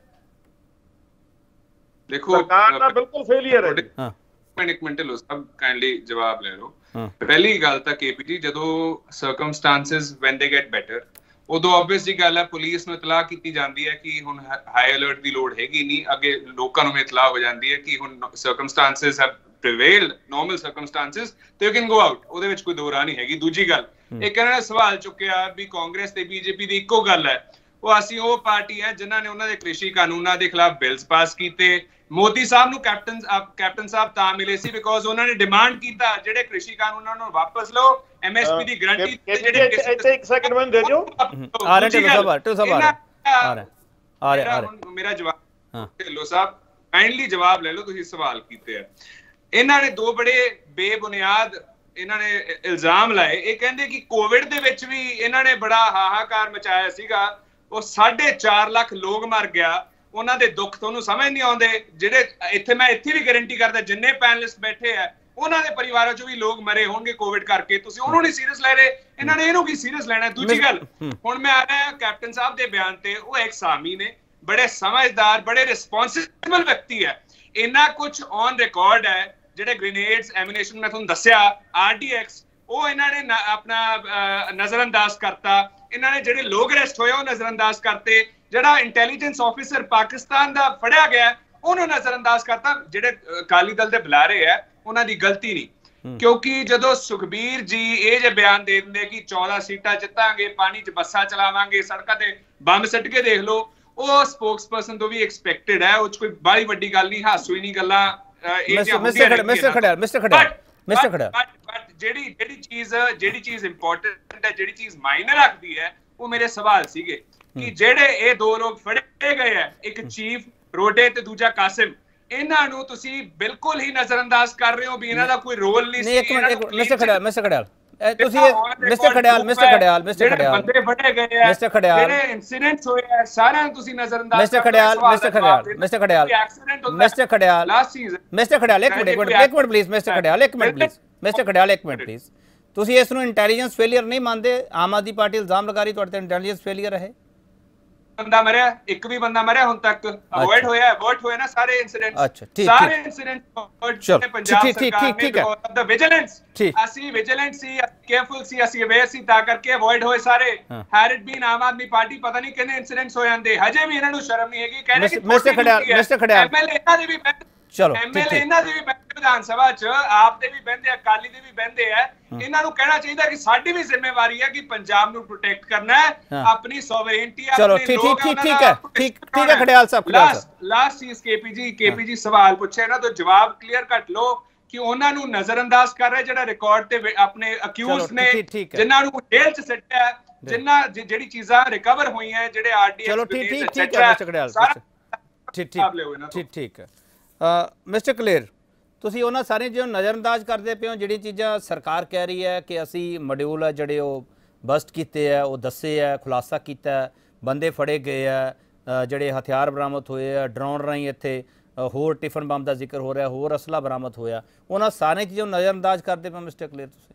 ਦੇਖੋ, ਸਰਕਾਰ ਦਾ ਬਿਲਕੁਲ ਫੇਲੀਅਰ ਹੈ। ਹਾਂ, ਇੱਕ ਮਿੰਟ ਲੋ ਸਭ, ਕਾਈਂਡਲੀ ਜਵਾਬ ਲੈ ਲਓ। ਪਹਿਲੀ ਗੱਲ ਤਾਂ KP ਜੀ, ਜਦੋਂ circumstances when they get better, ਉਦੋਂ ਆਬਵੀਅਸ ਜੀ ਗੱਲ ਹੈ ਪੁਲਿਸ ਨੂੰ ਇਤਲਾਹ ਕੀਤੀ ਜਾਂਦੀ ਹੈ ਕਿ ਹੁਣ ਹਾਈ ਅਲਰਟ ਦੀ ਲੋੜ ਹੈਗੀ ਨਹੀਂ। ਅੱਗੇ ਲੋਕਾਂ ਨੂੰ ਇਤਲਾਹ ਹੋ ਜਾਂਦੀ ਹੈ ਕਿ ਹੁਣ circumstances have prevailed, normal circumstances, ਤੇ ਯੂ ਕੈਨ ਗੋ ਆਊਟ। ਉਹਦੇ ਵਿੱਚ ਕੋਈ ਦੋ ਰਾਹ ਨਹੀਂ ਹੈਗੀ। ਦੂਜੀ ਗੱਲ, ਇੱਕ ਇਹਨਾਂ ਨੇ ਸਵਾਲ ਚੁੱਕਿਆ ਵੀ ਕਾਂਗਰਸ ਤੇ BJP ਦੀ ਇੱਕੋ ਗੱਲ ਹੈ, ਉਹ ਅਸੀਂ ਉਹ ਪਾਰਟੀ ਹੈ ਜਿਨ੍ਹਾਂ ਨੇ ਉਹਨਾਂ ਦੇ ਕ੍ਰਿਸ਼ੀ ਕਾਨੂੰਨਾਂ ਦੇ ਖਿਲਾਫ ਬਿਲਸ ਪਾਸ ਕੀਤੇ। ਮੋਦੀ ਸਾਹਿਬ ਨੂੰ ਕੈਪਟਨ ਸਾਹਿਬ ਤਾਂ ਮਿਲੇ ਸੀ ਬਿਕੋਜ਼ ਉਹਨਾਂ ਨੇ ਡਿਮਾਂਡ ਕੀਤਾ ਜਿਹੜੇ ਕ੍ਰਿਸ਼ੀ ਕਾਨੂੰਨ ਉਹਨਾਂ ਨੂੰ ਵਾਪਸ ਲਓ, MSP ਦੀ ਗਾਰੰਟੀ। ਇੱਥੇ ਇੱਕ ਸੈਕਿੰਡ ਮੈਨੂੰ ਦੇ ਦਿਓ। ਮੇਰਾ ਜਵਾਬ ਢਿੱਲੋਂ ਸਾਹਿਬ, ਕਾਈਂਡਲੀ ਜਵਾਬ ਲੈ ਲਓ, ਤੁਸੀਂ ਸਵਾਲ ਕੀਤੇ ਆ। ਇਹਨਾਂ ਨੇ ਦੋ ਬੜੇ ਬੇਬੁਨਿਆਦ ਇਹਨਾਂ ਨੇ ਇਲਜ਼ਾਮ ਲਾਏ। ਇਹ ਕਹਿੰਦੇ ਕਿ ਕੋਵਿਡ ਦੇ ਵਿੱਚ ਵੀ ਇਹਨਾਂ ਨੇ ਬੜਾ ਹਾਹਾਕਾਰ ਮਚਾਇਆ ਸੀਗਾ, ਉਹ 4.5 ਲੱਖ ਲੋਕ ਮਰ ਗਿਆ, ਉਹਨਾਂ ਦੇ ਦੁੱਖ ਤੁਹਾਨੂੰ ਸਮਝ ਨਹੀਂ ਆਉਂਦੇ। ਜਿਹੜੇ ਇੱਥੇ ਮੈਂ ਇੱਥੇ ਵੀ ਗਾਰੰਟੀ ਕਰਦਾ ਜਿੰਨੇ ਪੈਨਲਿਸਟ ਬੈਠੇ ਆ ਉਹਨਾਂ ਦੇ ਪਰਿਵਾਰਾਂ ਚੋਂ ਵੀ ਲੋਕ ਮਰੇ ਹੋਣਗੇ ਕੋਵਿਡ ਕਰਕੇ, ਤੁਸੀਂ ਉਹਨੂੰ ਨਹੀਂ ਸੀਰੀਅਸ ਲੈ ਰਹੇ, ਇਹਨਾਂ ਨੇ ਇਹਨੂੰ ਕੀ ਸੀਰੀਅਸ ਲੈਣਾ? ਦੂਜੀ ਗੱਲ, ਹੁਣ ਮੈਂ ਆ ਰਿਹਾ ਕੈਪਟਨ ਸਾਹਿਬ ਦੇ ਬਿਆਨ ਤੇ। ਉਹ ਇੱਕ ਸਾਮੀ ਨੇ, ਬੜੇ ਸਮਝਦਾਰ, ਬੜੇ ਰਿਸਪੌਂਸਿਬਲ ਵਿਅਕਤੀ ਹੈ। ਇੰਨਾ ਕੁਝ ਔਨ ਰਿਕਾਰਡ ਹੈ। ਜਿਹੜੇ ਗ੍ਰੇਨੇਡਸ, ਐਮੂਨੇਸ਼ਨ ਮੈਂ ਤੁਹਾਨੂੰ ਦੱਸਿਆ, RDX, ਉਹ ਇਹਨਾਂ ਨੇ ਆਪਣਾ ਨਜ਼ਰਅੰਦਾਜ਼ ਕਰਤਾ। ਇਹਨਾਂ ਨੇ ਜਿਹੜੇ ਲੋਕ ਅਰੈਸਟ ਹੋਏ ਉਹ ਨਜ਼ਰਅੰਦਾਜ਼ ਕਰਤੇ। ਜਿਹੜਾ ਇੰਟੈਲੀਜੈਂਸ ਆਫੀਸਰ ਪਾਕਿਸਤਾਨ ਦਾ ਫੜਿਆ ਗਿਆ ਉਹਨੂੰ ਨਜ਼ਰਅੰਦਾਜ਼ ਕਰਤਾ। ਜਿਹੜੇ ਅਕਾਲੀ ਦਲ ਦੇ ਬੁਲਾਰੇ ਆ ਉਹਨਾਂ ਦੀ ਗਲਤੀ ਨਹੀਂ, ਕਿਉਂਕਿ ਜਦੋਂ ਸੁਖਬੀਰ ਜੀ ਇਹ ਜੇ ਬਿਆਨ ਦੇ ਦਿੰਦੇ ਕਿ 14 ਸੀਟਾਂ ਜਿੱਤਾਂਗੇ, ਪਾਣੀ 'ਚ ਬੱਸਾਂ ਚਲਾਵਾਂਗੇ, ਸੜਕਾਂ ਤੇ ਬੰਬ ਸਿੱਟ ਕੇ ਦੇਖ ਲਓ, ਉਹ ਸਪੋਕਸਪਰਸਨ ਤੋਂ ਵੀ ਐਕਸਪੈਕਟਡ ਹੈ। ਉਹ 'ਚ ਕੋਈ ਬੜੀ ਵੱਡੀ ਗੱਲ ਨਹੀਂ, ਹਾਸੋ ਹੀ ਨਹੀਂ ਗੱਲਾਂ। ਜਿਹੜੀ ਚੀਜ਼ ਇੰਪੋਰਟੈਂਟ ਹੈ, ਜਿਹੜੀ ਚੀਜ਼ ਮਾਇਨੇ ਰੱਖਦੀ ਹੈ, ਉਹ ਮੇਰੇ ਸਵਾਲ ਸੀਗੇ ਕਿ ਜਿਹੜੇ ਇਹ ਦੋ ਲੋਕ ਫੜੇ ਗਏ ਆ, ਇੱਕ ਚੀਫ ਰੋਡੇ ਤੇ ਦੂਜਾ ਕਾਸਿਮ, ਇਹਨਾਂ ਨੂੰ ਤੁਸੀਂ ਬਿਲਕੁਲ ਹੀ ਨਜ਼ਰਅੰਦਾਜ਼ ਕਰ ਰਹੇ ਹੋ ਵੀ ਇਹਨਾਂ ਦਾ ਕੋਈ ਰੋਲ ਨਹੀਂ ਸੀ। ਮਿਸਟਰ ਖੜਿਆਲ ਤੁਸੀਂ ਮਿਸਟਰ ਖੜਿਆਲ ਬੰਦੇ ਫੜੇ ਗਏ ਆ, ਜਿਹੜੇ ਇਨਸੀਡੈਂਟਸ ਹੋਏ ਆ, ਸਾਰਿਆਂ ਨੂੰ ਤੁਸੀਂ ਨਜ਼ਰਅੰਦਾਜ਼ ਮਿਸਟਰ ਖੜਿਆਲ ਇੱਕ ਮਿੰਟ ਪਲੀਜ਼। ਤੁਸੀਂ ਇਸ ਨੂੰ ਇੰਟੈਲੀਜੈਂਸ ਫੇਲੀਅਰ ਨਹੀਂ ਮੰਨਦੇ? ਆਮ ਆਦਮੀ ਪਾਰਟੀ ਇਲਜ਼ਾਮ ਲਗਾ ਰਹੀ ਤੁਹਾਡੇ ਤੇ ਇੰਟੈਲੀਜੈਂਸ ਫੇਲੀਅਰ ਹੈ। ਬੰਦਾ ਮਰਿਆ, ਇੱਕ ਵੀ ਬੰਦਾ ਮਰਿਆ ਹੁਣ ਤੱਕ? ਅਵੋਇਡ ਹੋਇਆ ਨਾ ਸਾਰੇ ਇਨਸੀਡੈਂਟ। ਸਾਰੇ ਇਨਸੀਡੈਂਟ ਪੰਜਾਬ ਸਰਕਾਰ ਨੇ ਦਾ ਵਿਜੀਲੈਂਸ, ਅਸੀਂ ਵਿਜੀਲੈਂਟ ਸੀ, ਕੇਅਰਫੁਲ ਸੀ, ਅਸੀਂ ਅਵੇਅਰ ਸੀ, ਤਾਂ ਕਰਕੇ ਅਵੋਇਡ ਹੋਏ ਸਾਰੇ। Had it been Aam Aadmi party, ਪਤਾ ਨਹੀਂ ਕਿੰਨੇ ਇਨਸੀਡੈਂਟਸ ਹੋ ਜਾਂਦੇ। ਹਜੇ ਵੀ ਇਹਨਾਂ ਨੂੰ ਸ਼ਰਮ ਨਹੀਂ ਹੈਗੀ। ਕਹਿੰਦੇ ਕਿ ਮਿਸਟਰ ਖੜਿਆਲ ਐਮਐਲਏ ਇਹਨਾਂ ਦੇ ਵੀ, ਚਲੋ ਐਮਐਲਏ ਇਹਨਾਂ ਦੇ ਵੀ ਵਿਧਾਨ ਸਭਾ 'ਚ ਆਪ ਦੇ ਵੀ ਬਹਿੰਦੇ, ਅਕਾਲੀ ਦੇ ਵੀ ਬਹਿੰਦੇ ਆ। ਇਹਨਾਂ ਨੂੰ ਕਹਿਣਾ ਚਾਹੀਦਾ ਕਿ ਸਾਡੀ ਵੀ ਜ਼ਿੰਮੇਵਾਰੀ ਹੈ ਕਿ ਪੰਜਾਬ ਨੂੰ ਪ੍ਰੋਟੈਕਟ ਕਰਨਾ ਹੈ, ਆਪਣੀ ਸੋਵਰੇਨਟੀ, ਆਪਣੇ ਲੋਕ ਠੀਕ ਹੈ ਖੜਿਆਲ ਸਾਹਿਬ। ਲਾਸਟ ਚੀਜ਼ ਕੇਪੀ ਜੀ ਸਵਾਲ ਪੁੱਛਿਆ ਇਹਨਾਂ ਤੋਂ ਜਵਾਬ ਕਲੀਅਰ ਕੱਟ ਲੋ ਕਿ ਉਹਨਾਂ ਨੂੰ ਨਜ਼ਰਅੰਦਾਜ਼ ਕਰ ਰਿਹਾ ਜਿਹੜਾ ਰਿਕਾਰਡ ਤੇ ਆਪਣੇ ਅਕਿਊਜ਼ ਨੇ, ਜਿਨ੍ਹਾਂ ਨੂੰ ਜੇਲ੍ਹ 'ਚ ਸਿੱਟਿਆ, ਜਿਨ੍ਹਾਂ ਜਿਹੜੀ ਚੀਜ਼ਾਂ ਰਿਕਵਰ ਹੋਈਆਂ, ਜਿਹੜੇ ਆਰਡੀਐਕਸ, ਚਲੋ ਠੀਕ ਹੈ ਮਿਸਟਰ ਖੜਿਆਲ, ਠੀਕ ਹੈ ਮਿਸਟਰ ਕਲੇਰ, ਤੁਸੀਂ ਉਹਨਾਂ ਸਾਰੇ ਜੋ ਨਜ਼ਰਅੰਦਾਜ਼ ਕਰਦੇ ਪਏ ਹੋ ਜਿਹੜੀਆਂ ਚੀਜ਼ਾਂ ਸਰਕਾਰ ਕਹਿ ਰਹੀ ਹੈ ਕਿ ਅਸੀਂ ਮੋਡਿਊਲ ਆ ਜਿਹੜੇ ਉਹ ਬਸਟ ਕੀਤੇ ਆ, ਉਹ ਦੱਸੇ ਆ, ਖੁਲਾਸਾ ਕੀਤਾ, ਬੰਦੇ ਫੜੇ ਗਏ ਆ, ਜਿਹੜੇ ਹਥਿਆਰ ਬਰਾਮਦ ਹੋਏ ਆ, ਡਰੋਨ ਰਾਹੀਂ ਇੱਥੇ ਹੋਰ ਟਿਫਨ ਬੰਬ ਦਾ ਜ਼ਿਕਰ ਹੋ ਰਿਹਾ, ਹੋਰ ਅਸਲਾ ਬਰਾਮਦ ਹੋਇਆ, ਉਹਨਾਂ ਸਾਰੀਆਂ ਚੀਜ਼ਾਂ ਨੂੰ ਨਜ਼ਰਅੰਦਾਜ਼ ਕਰਦੇ ਪਏ ਮਿਸਟਰ ਕਲੇਰ ਤੁਸੀਂ?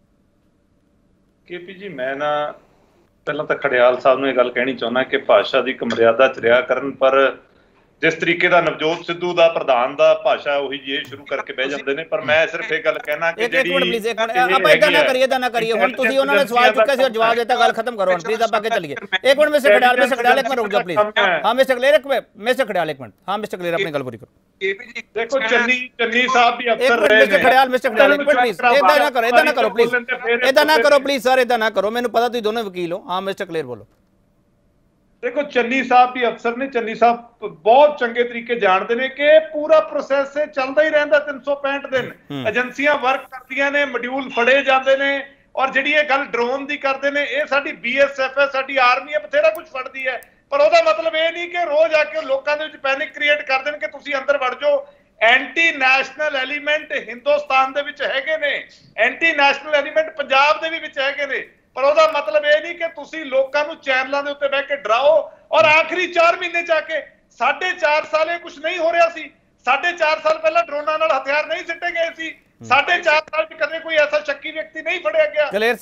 ਕੇਪੀ ਜੀ, ਮੈਂ ਨਾ ਪਹਿਲਾਂ ਤਾਂ ਖੜਿਆਲ ਸਾਹਿਬ ਨੂੰ ਇਹ ਗੱਲ ਕਹਿਣੀ ਚਾਹੁੰਦਾ ਕਿ ਭਾਸ਼ਾ ਦੀ ਇੱਕ ਮਰਿਆਦਾ 'ਚ ਰਿਹਾ ਕਰਨ, ਪਰ ਜਿਸ ਤਰੀਕੇ ਦਾ ਨਵਜੋਤ ਸਿੱਧੂ ਦਾ ਪ੍ਰਧਾਨ ਦਾ ਭਾਸ਼ਾ ਉਹੀ ਜੇ ਸ਼ੁਰੂ ਕਰਕੇ ਬਹਿ ਜਾਂਦੇ ਨੇ। ਪਰ ਮੈਂ ਸਿਰਫ ਇਹ ਗੱਲ ਕਹਿਣਾ ਕਿ ਜਿਹੜੀ ਆਪਾਂ ਇਦਾਂ ਨਾ ਕਰੀਏ ਹੁਣ ਤੁਸੀਂ ਉਹਨਾਂ ਨੇ ਸਵਾਲ ਚੁੱਕਿਆ ਸੀ, ਜਵਾਬ ਦਿੱਤਾ, ਗੱਲ ਖਤਮ ਕਰੋ ਹੁਣ ਪਲੀਜ਼, ਆਪਾਂ ਅੱਗੇ ਚੱਲੀਏ। ਇੱਕ ਮਿੰਟ ਮਿਸਟਰ ਖੜਿਆਲ ਇੱਕ ਮਿੰਟ ਰੁਕ ਜਾਓ ਪਲੀਜ਼। ਹਾਂ ਮਿਸਟਰ ਕਲੇਰ ਇੱਕ ਮਿੰਟ, ਮਿਸਟਰ ਖੜਿਆਲ ਇੱਕ ਮਿੰਟ, ਹਾਂ ਮਿਸਟਰ ਕਲੇਰ ਆਪਣੀ ਗੱਲ ਪੂਰੀ ਕਰੋ। ਦੇਖੋ ਚੰਨੀ ਸਾਹਿਬ ਵੀ ਅਫਸਰ ਰਹੇ ਨੇ। ਮਿਸਟਰ ਖੜਿਆਲ ਇੱਕ ਮਿੰਟ ਪਲੀਜ਼, ਇਦਾਂ ਨਾ ਕਰੋ ਪਲੀਜ਼, ਸਰ ਇਦਾਂ ਨਾ ਕਰੋ, ਮੈਨੂੰ ਪਤਾ ਤੁਸੀਂ ਦੋਨੋਂ ਵਕੀਲ ਹੋ। ਹਾਂ ਮਿਸਟਰ ਕਲੇਰ ਬੋਲੋ। ਦੇਖੋ ਚੰਨੀ ਸਾਹਿਬ ਵੀ ਅਫਸਰ ਨੇ, ਚੰਨੀ ਸਾਹਿਬ ਬਹੁਤ ਚੰਗੇ ਤਰੀਕੇ ਜਾਣਦੇ ਨੇ ਕਿ ਪੂਰਾ ਪ੍ਰੋਸੈਸ ਚੱਲਦਾ ਹੀ ਰਹਿੰਦਾ 365 ਦਿਨ। ਏਜੰਸੀਆਂ ਵਰਕ ਕਰਦੀਆਂ ਨੇ, ਮੋਡਿਊਲ ਫੜੇ ਜਾਂਦੇ ਨੇ, ਔਰ ਜਿਹੜੀ ਇਹ ਗੱਲ ਡਰੋਨ ਦੀ ਕਰਦੇ ਨੇ, ਇਹ ਸਾਡੀ BSF ਹੈ, ਸਾਡੀ ਆਰਮੀ ਹੈ, ਬਥੇਰਾ ਕੁਝ ਫੜਦੀ ਹੈ। ਪਰ ਉਹਦਾ ਮਤਲਬ ਇਹ ਨਹੀਂ ਕਿ ਰੋਜ਼ ਆ ਕੇ ਲੋਕਾਂ ਦੇ ਵਿੱਚ ਪੈਨਿਕ ਕ੍ਰੀਏਟ ਕਰ ਦੇਣ ਕਿ ਤੁਸੀਂ ਅੰਦਰ ਵੜ ਜਾਓ। ਐਂਟੀ ਨੈਸ਼ਨਲ ਐਲੀਮੈਂਟ ਹਿੰਦੁਸਤਾਨ ਦੇ ਵਿੱਚ ਹੈਗੇ ਨੇ, ਐਂਟੀ ਨੈਸ਼ਨਲ ਐਲੀਮੈਂਟ ਪੰਜਾਬ ਦੇ ਵੀ ਵਿੱਚ ਹੈਗੇ ਨੇ, ਪਰ ਉਹਦਾ ਮਤਲਬ ਇਹ ਨਹੀਂ ਕਿ ਤੁਸੀਂ ਲੋਕਾਂ ਨੂੰ ਚੈਨਲਾਂ ਦੇ ਉੱਤੇ ਬਹਿ ਕੇ ਡਰਾਓ। ਔਰ ਆਖਰੀ 4 ਮਹੀਨੇ ਚ ਆ ਕੇ 4.5 ਸਾਲ ਇਹ ਕੁਝ ਨਹੀਂ ਹੋ ਰਿਹਾ ਸੀ। 4.5 ਸਾਲ ਪਹਿਲਾਂ ਡਰੋਨਾਂ ਨਾਲ ਹਥਿਆਰ ਨਹੀਂ ਸਿੱਟੇ ਗਏ ਸੀ। 4.5 ਸਾਲ ਚ ਕਦੇ ਕੋਈ ਐਸਾ ਸ਼ੱਕੀ ਵਿਅਕਤੀ ਨਹੀਂ ਫੜਿਆ ਗਿਆ। ਕਲੀਅਰ